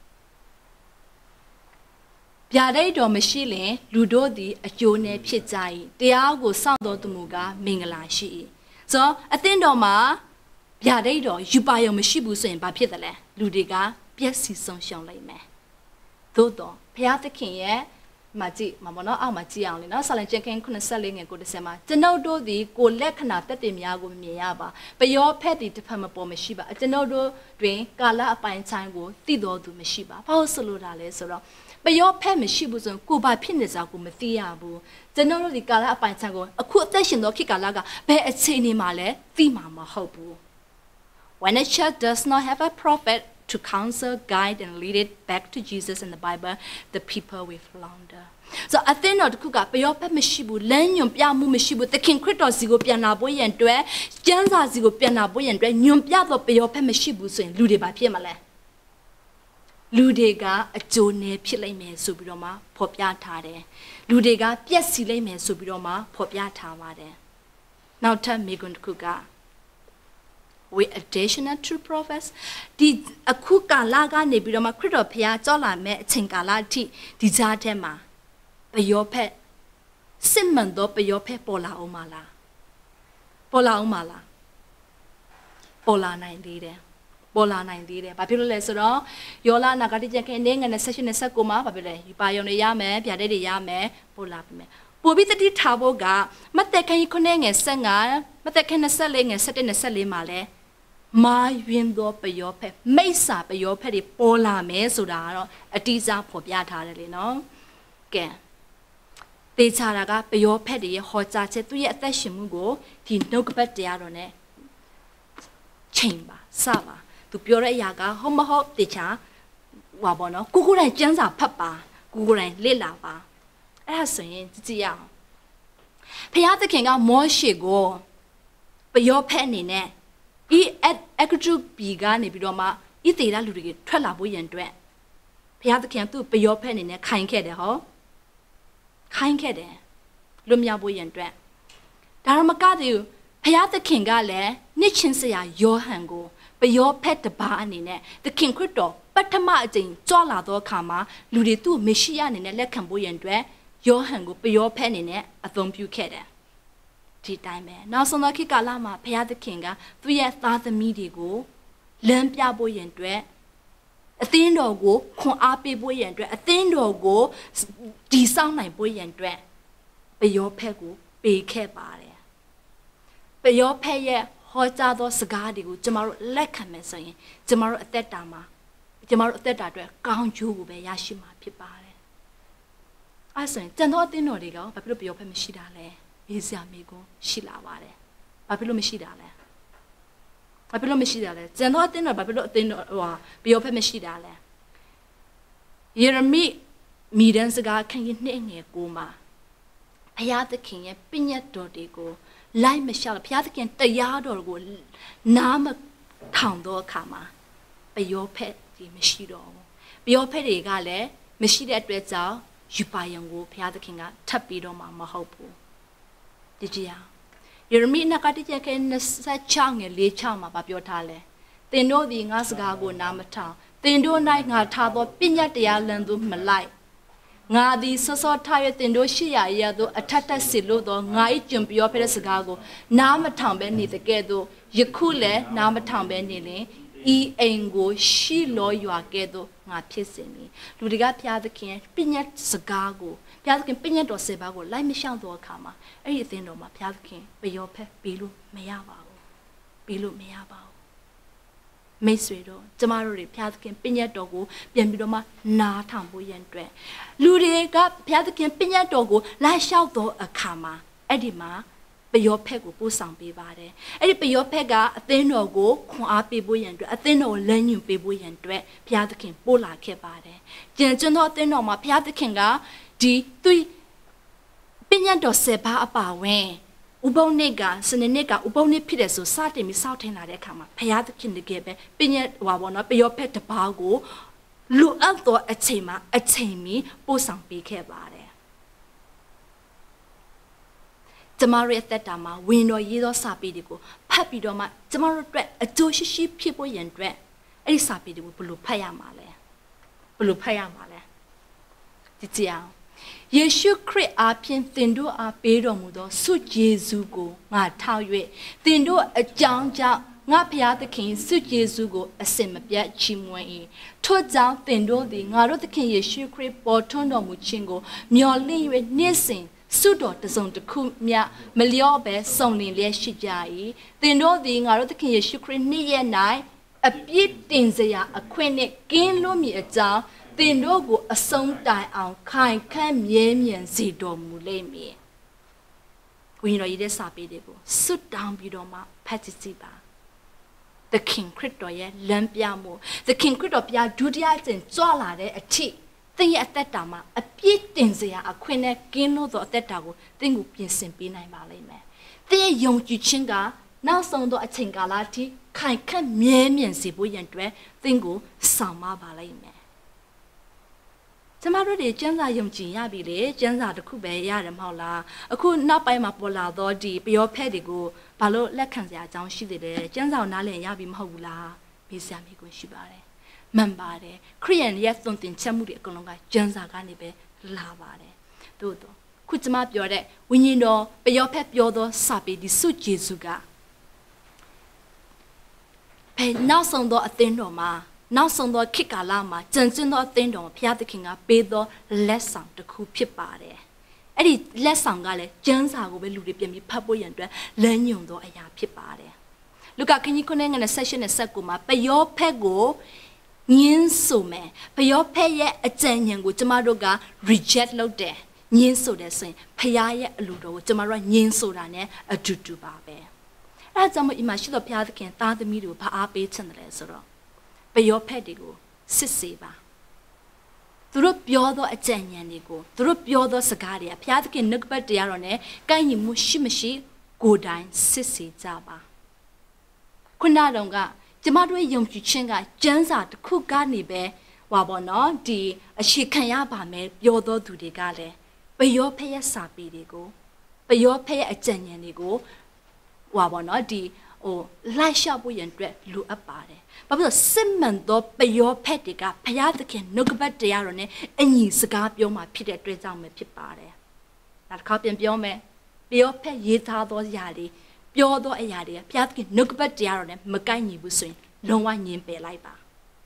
ဗျာဒိတ်တော်မရှိရင်လူတို့သည်အကျိုးနဲ့ဖြစ်ကြ၏တရားကိုစောင့်တော်သူမူကားမင်္ဂလာရှိ၏ဆိုတော့အသင်းတော်မှာဗျာဒိတ်တော်ယူပါယုံမရှိဘူးဆိုရင်ဘာဖြစ်တယ်လဲလူတွေကပျက်စီးဆုံးရှုံးလိမ့်မယ်သို့တော့ဘုရားသခင်ရဲ့မကြည့်မမနော်အောက်မှာကြည့်အောင်လေနော်ဆာလင်ကျန်ခင်းခုနှစ်ဆယ့်လေးငယ်ကိုတစ်ဆယ်မှာကျွန်ုပ်တို့သည်ကိုလက္ခဏာတက်တင်များကိုမြင်ရပါပယောဖက်သည်တစ်ဖက်မပေါ်မရှိပါကျွန်ုပ်တို့တွင်ကာလအပိုင်းချိုင်းကိုသိတော်သူမရှိပါဘာလို့ဆိုလိုတာလဲဆိုတော့ပယောဖက်မရှိဘူးဆိုရင်ကိုဘာဖြစ်နေစားကိုမသိရဘူးကျွန်တော်တို့ဒီကာလအပိုင်းချိုင်းကိုအခုအသက်ရှင်သောခေတ်ကာလကဘယ်အခြေအနေမှာလဲသိမှာမဟုတ်ဘူး When a church does not have a prophet to counsel, guide, and lead it back to Jesus in the Bible, the people will flounder. So I think not kuka payopa meshibu, lenyum piamu meshibu, the king crito zigo piana boy and dwe, janza zigo piana boy and dwe, nyum piado payopa meshibu so in lude by piamale. Ludega a jone pilame subidoma, popia tade. Ludega piasilame subidoma, popia tawade. Now turn megun kuka. With additional true prophets, the akuka laga nebidoma crito pia jola me tinkala ti, the zatema. But your pet, Simon do be your pet pola omala. Pola omala. Pola nine lide. Pola nine lide. Papilo lesero, Yola Nagati Jackening and a session in Sakuma, Papile, you buy on the yame, Piade yame, Pola me. Bobita di taboga, Matekan Koneng and Sanga, Matekan selling and setting a selling male. My window be your pet, Mesa be your petty Pola me, Sudaro, a tiza popiata, no? Again. တေချာတာကပယောဖက်တွေရဲ့ဟောကြားချက်သူရဲ့အသက်ရှင်မှုကိုဒီနှုတ်ကပတ်တရားတော်နဲ့ချိန်ပါစပါသူပြောတဲ့အရာကဟုတ်မဟုတ်တေချာဟောပါတော့ကိုကိုယ်တိုင်ကျမ်းစာဖတ်ပါကိုကိုယ်တိုင်လေ့လာပါအဲ့ဒါဆိုရင်ကြည့်ရအောင်ဘုရားသခင်ကမောရှေကိုပယောဖက်အနေနဲ့ဤအကတုဘီကနေပြီးတော့မှဣသေလလူတွေထွက်လာဖို့ရန်အတွက်ဘုရားသခင်ကသူ့ပယောဖက်အနေနဲ့ခိုင်ခဲ့တယ်ဟောခိုင်းခဲ့တယ်လွတ်မြောက်ဖို့ရန်အတွက်ဒါရမကတည်းဘုရားသခင်ကလည်းနှစ်ချင်းစရာယောဟန်ကိုပယောဖက်တပါအနေနဲ့သခင်ခရစ်တော်ပထမအကြိမ်ကြွလာသောအခါမှာလူတွေသူ့မေရှိယအနေနဲ့လက်ခံဖို့ရန်အတွက်ယောဟန်ကိုပယောဖက်အနေနဲ့အသုံးပြုခဲ့တယ်ဒီတိုင်းပဲနောက်ဆုံးသောခေတ်ကာလမှာဘုရားသခင်ကသူ့ရဲ့သားသမီးတွေကိုလမ်းပြဖို့ရန်အတွက်အသင်းတော်ကိုခွန်အားပေးဖို့ရန်အတွက်အသင်းတော်ကိုတည်ဆောက်နိုင်ဖို့ရန်အတွက်ပယောဖက်ကိုပေးခဲ့ပါတယ်ပယောဖက်ရဲ့ဟောကြားသောစကားတွေကိုကျမတို့လက်ခံမယ်ဆိုရင်ကျမတို့အသက်တာမှာကျမတို့အသက်တာအတွက်ကောင်းကျိုးကိုပဲရရှိမှာဖြစ်ပါတယ်အဲဆိုရင်ကျန်သောအသင်းတော်တွေကဘာဖြစ်လို့ပယောဖက်မရှိတာလဲမေးစရာမေးခွန်းရှိလာပါတယ်ဘာဖြစ်လို့မရှိတာလဲဘာဖြစ်လို့မရှိတာလဲကျန်တော့အတင်းတော့ဘာဖြစ်လို့အတင်းတော့ဟိုပျော်ဖက်မရှိတာလဲယေရမိမိဒန်စကားခန်းကြီးနှစ်ငယ်ကိုမှာဘုရားသခင်ရဲ့ပညတ်တော်တွေကိုလိုက်မလျှောက်ဘုရားသခင်တရားတော်ကိုနားမထောင်တော့အခါမှာပျော်ဖက်ဒီမရှိတော့ဘူးပျော်ဖက်တွေကလည်းမရှိတဲ့အတွက်ကြောင့်ယူပါယံကိုဘုရားသခင်ကထပ်ပြီးတော့မှမဟုတ်ဘူးဒီကြည့်ယေရမိနဂတိကျခဲနှစ်ချောင်းငယ်လေးချောင်းမှာပြောထားလဲတင်တို့ဒီငါစကားကိုနားမထောင်တင်တို့၌ငါထားသောပညတ်တရားလမ်းသို့မလိုက်ငါသည်စောစောထား၍တင်တို့ရှိရာရာသို့အထက်ထက်စီလို့သောငါ၏ကြွံပြောဖဲ့တဲ့စကားကိုနားမထောင်ပဲနေတဲ့ကဲ့သို့ယခုလည်းနားမထောင်ပဲနေလင်ဤအိမ်ကိုရှိလောရွာကဲ့သို့ငါဖြစ်စေမည်လူတွေကဘုရားသခင်ပညတ်စကားကိုဘုရားသခင်ပညတ်တော်စေပါကိုလိုက်မရှောင်တော့အခါမှာအဲ့ဒီအသင်းတော်မှာဘုရားသခင်ပျော်ဖက်ပြီးလို့မရပါဘူးပြီးလို့မရပါဘူးမမိတ်ဆွေတို့ကျမတို့တွေဘုရားသခင်ပညတ်တော်ကိုပြန်ပြီးတော့မှနားထောင်ဖို့ရန်အတွက်လူတွေကဘုရားသခင်ပညတ်တော်ကိုလိုက်လျှောက်သောအခါမှာအဲ့ဒီမှာပယောဖက်ကိုပို့ဆောင်ပေးပါတယ်အဲ့ဒီပယောဖက်ကအသင်းတော်ကိုခွန်အားပေးဖို့ရန်အတွက်အသင်းတော်ကိုလမ်းညွှန်ပေးဖို့ရန်အတွက်ဘုရားသခင်ပို့လာခဲ့ပါတယ်ကျန်ကျွန်းသောအသင်းတော်မှာဘုရားသခင်ကဒီသူပညတ်တော်ဆယ်ပါးအပါဝင်ဥပုံနေ့ကစနေနေ့ကဥပုံနေ့ဖြစ်တယ်ဆိုစတင်ပြီးစောင့်ထင်လာတဲ့အခါမှာဘုရားသခင်တကယ်ပဲပညတ်ဟောပါတော့ပယောဖက်တစ်ပါးကိုလူအပ်သောအချိန်မှာအချိန်မီပို့ဆောင်ပေးခဲ့ပါတယ်ကျမတို့ရဲ့သက်တာမှာဝင်တော်ရေးသောစာပေတွေကိုဖတ်ပြီးတော့မှကျမတို့အတွက်အကျိုးရှိရှိဖြစ်ဖို့ရန်အတွက်အဲ့ဒီစာပေတွေကိုဘယ်လိုဖတ်ရမှာလဲဘယ်လိုဖတ်ရမှာလဲဒီကြအောင်ယေရှုခရစ်အားဖြင့်သင်တို့အားပေးတော်မူသောဆုကျေးဇူးကိုငါထောက်၍သင်တို့အကြောင်းကြောင့်ငါဘုရားသခင်ဆုကျေးဇူးကိုအစင်မပြတ်ချီးမွမ်း၏ထို့ကြောင့်သင်တို့သည်ငါတို့သခင်ယေရှုခရစ်ပေါ်ထွန်းတော်မူခြင်းကိုမျှော်လင့်၍နေ့စဉ်ဆုတော်တစုံတစ်ခုမျှမလျော့ပဲစုံလင်လျက်ရှိကြ၏သင်တို့သည်ငါတို့သခင်ယေရှုခရစ်နေ့ရက်၌အပြစ်တင်စရာအခွင့်နှင့်ကင်းလွတ်မည်အကြောင်းသင်တို့ကိုအဆုံးတိုင်အောင်ခိုင်ခန့်မြဲမြံစေတော်မူလိမ့်မည်ဝိညာဉ်တော်ရည်တဲ့စာပေတွေကိုစွတ်တောင်းပြီးတော့မှဖတ်ကြည့်ကြပါသခင်ခရစ်တော်ရဲ့လမ်းပြမှုသခင်ခရစ်တော်ဘုရားဒုတိယအကြိမ်ကြွလာတဲ့အထိသင်ရဲ့အသက်တာမှာအပြည့်တင်စရာအခွင့်နဲ့ကင်းလို့သောအသက်တာကိုသင်ကိုပြင်ဆင်ပေးနိုင်ပါလိမ့်မယ်သင်ရဲ့ယုံကြည်ခြင်းကနောက်ဆုံးသောအချိန်ကာလအထိခိုင်ခန့်မြဲမြံစေဖို့ရန်အတွက်သင်ကိုဆောင်မပါလိမ့်မယ်ကျမတို့တွေကျမ်းစာယုံကြည်ရပြီလေကျမ်းစာတစ်ခုပဲရတယ်မဟုတ်လားအခုနောက်ပိုင်းမှာပေါ်လာတော့ဒီပယောဖက်တွေကိုဘာလို့လက်ခံစရာအကြောင်းရှိသေးတယ်ကျမ်းစာကိုနားလည်ရပြီမဟုတ်ဘူးလားမေးစရာမိကိုရှိပါတယ်မှန်ပါတယ်ခရိယန်ရဲ့သွန်သင်ချက်မှုတွေအကုန်လုံးကကျမ်းစာကနေပဲလာပါတယ်သို့တော့ခုကျမပြောတဲ့ဝိညာဉ်တော်ပယောဖက်ပြောသောစာပေဒီဆုဂျေစုကဘယ်နောက်ဆုံးသောအသင်းတော်မှာနောက်ဆုံးသောခေတ်ကာလမှာကျန်ကျင်သောအသင်းတော်ဘုရားသခင်ကပေးသောလက်ဆောင်တစ်ခုဖြစ်ပါတယ်အဲ့ဒီလက်ဆောင်ကလည်းကျမ်းစာကိုပဲလူတွေပြန်ပြီးဖတ်ဖို့ရန်အတွက်လမ်းညွှန်သောအရာဖြစ်ပါတယ်လူကာခန်းကြီးခုနှစ်ငါးဆက်ရှင်နဲ့ဆက်ကူမှာပယောဖက်ကိုညင်းဆိုမယ်ပယောဖက်ရဲ့အကြံဉာဏ်ကိုကျမတို့က reject လုပ်တယ်ညင်းဆိုတယ်ဆိုရင်ဖခင်ရဲ့အလိုတော်ကိုကျမတို့ကညင်းဆိုတာ ਨੇ အတူတူပါပဲအဲ့ဒါကြောင့်မို့ဒီမှာရှိသောဘုရားသခင်သားသမီးတွေကိုဘာအားပေးချင်တယ်ဆိုတော့ပယောဖက်တွေကိုစစ်ဆေးပါသူတို့ပြောသောအကြံဉာဏ်တွေကိုသူတို့ပြောသောစကားတွေကဘုရားသခင်နှုတ်ပတ်တရားတော် ਨੇ ကိုင်းညီမှုရှိမရှိကိုယ်တိုင်စစ်ဆေးကြပါခုနတုန်းကကျမတို့ယုံကြည်ခြင်းကကျမ်းစာတစ်ခုကနေပဲဟောပါတော့ဒီအခြေခံရပါမယ်ပြောသောသူတွေကလည်းပယောဖက်ရဲ့စာပေတွေကိုပယောဖက်ရဲ့အကြံဉာဏ်တွေကိုဟောပါတော့ဒီဟိုလိုက်လျှောက်ဖို့ရန်အတွက်လိုအပ်ပါတယ်။ဘာဖြစ်လို့စစ်မှန်သောပယောဖက်တွေကဘုရားသခင်နှုတ်ကပတ်တရားတော်နဲ့အညီစကားပြောမှဖြစ်တဲ့အတွက်ကြောင့်ပဲဖြစ်ပါတယ်။နောက်တစ်ခါပြန်ပြောမယ်။ပယောဖက်ရေးသားသောຢာတွေပြောသောအရာတွေကဘုရားသခင်နှုတ်ကပတ်တရားတော်နဲ့မကိုက်ညီဘူးဆိုရင်လုံးဝညင်ပယ်လိုက်ပါ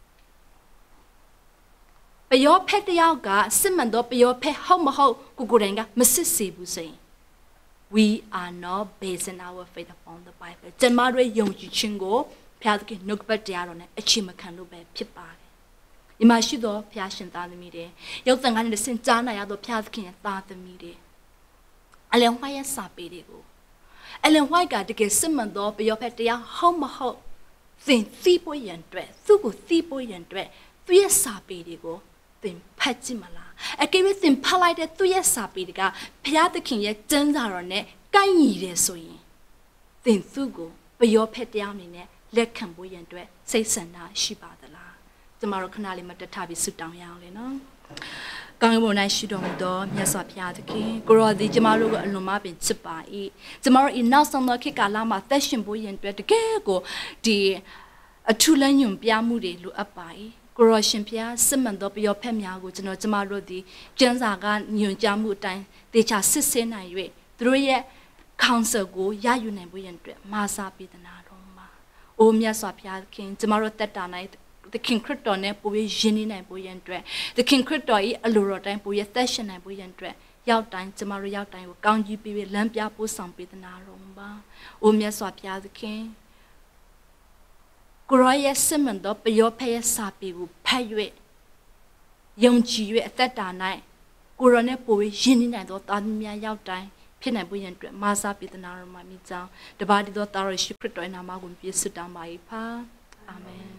ပယောဖက်တယောက်ကစစ်မှန်သောပယောဖက်ဟုတ်မဟုတ်ကိုကိုတိုင်ကမစစ်စေဘူးဆိုရင် we are not basing our faith upon the Bible ကျမတို့ယုံကြည်ခြင်းကိုဘုရားသခင်နှုတ်ကပတ်တရားတော်နဲ့အခြေမခံလို့ပဲဖြစ်ပါတယ်ဒီမှာရှိသောဘုရားရှင်သားသမီးတွေရုပ်သံကနေစင်ကြားနိုင်ရသောဘုရားသခင်ရဲ့သားသမီးတွေအလင်ဝိုင်းရဲ့စာပေတွေကိုအလင်ဝိုင်းကတကယ်စစ်မှန်သောပယောဖက်တရားဟုတ်မဟုတ်သင်သိဖို့ရန်အတွက်သူ့ကိုသိဖို့ရန်အတွက်သူရဲ့စာပေတွေကိုသင်ဖတ်ကြည့်မလားအကယ်၍သင်ဖတ်လိုက်တဲ့သူရဲ့စာပေတွေကဘုရားသခင်ရဲ့ကျမ်းစာတော်နဲ့ကိုက်ညီတယ်ဆိုရင်သင်သူ့ကိုပယောဖက်တရားအနေနဲ့လက်ခံဖို့ရန်အတွက်စိတ်ဆန္ဒရှိပါသလားကျမတို့ခဏလေးမတက်ထပြီးဆုတောင်းရအောင်လေနော်ကောင်းကင်ဘုံ၌ရှိတော်မူသောမြတ်စွာဘုရားသခင်ကိုရောဒီကျမတို့ကအလွန်မပင်ချစ်ပါ၏ကျမတို့ဤနောက်ဆုံးသောခေတ်ကာလမှာသက်ရှင်ဖို့ရန်အတွက်တကယ်ကိုဒီအထူးလညွန်ပြမှုတွေလိုအပ်ပါ၏ကိုရောရှင်ဘုရားစစ်မှန်သောပယောဖက်များကိုကျွန်တော်ကျမတို့ဒီကျမ်းစာကညွန်ကြားမှုအတိုင်းတေချာစစ်ဆေးနိုင်၍သူတို့ရဲ့ counsel ကိုရယူနိုင်ဖို့ရန်အတွက်မာစာပေးသနာတော်မှာအိုမြတ်စွာဘုရားသခင်ကျမတို့တက်တာ၌သခင်ခရစ်တော်နဲ့ပိုပြီးယဉ်နေနိုင်ဖို့ရန်အတွက်သခင်ခရစ်တော်၏အလိုတော်တိုင်းပိုပြီးသက်ရှင်နိုင်ဖို့ရန်အတွက်ရောက်တိုင်းကျမတို့ရောက်တိုင်းကိုကောင်းကြီးပေးပြီးလမ်းပြပို့ဆောင်ပေးသနာတော်မှာအိုမြတ်စွာဘုရားသခင်ကိုကိုရောရဲ့စစ်မှန်သောပယောဖက်ရဲ့စာပေကိုဖတ်၍ယုံကြည်၍အသက်တာ၌ကိုရောနဲ့ပိုပြီးယဉ်နေနိုင်သောသားသမီးများရောက်တိုင်းဖြစ်နိုင်ဖို့ရန်အတွက်မာစာပြေသနာတော်မှာမိကြောင်းတပါးတည်းသောသားတော်ရှိခရစ်တော်ရဲ့နာမကိုပြည့်စုံတောင်းပါ၏ဖာအာမင်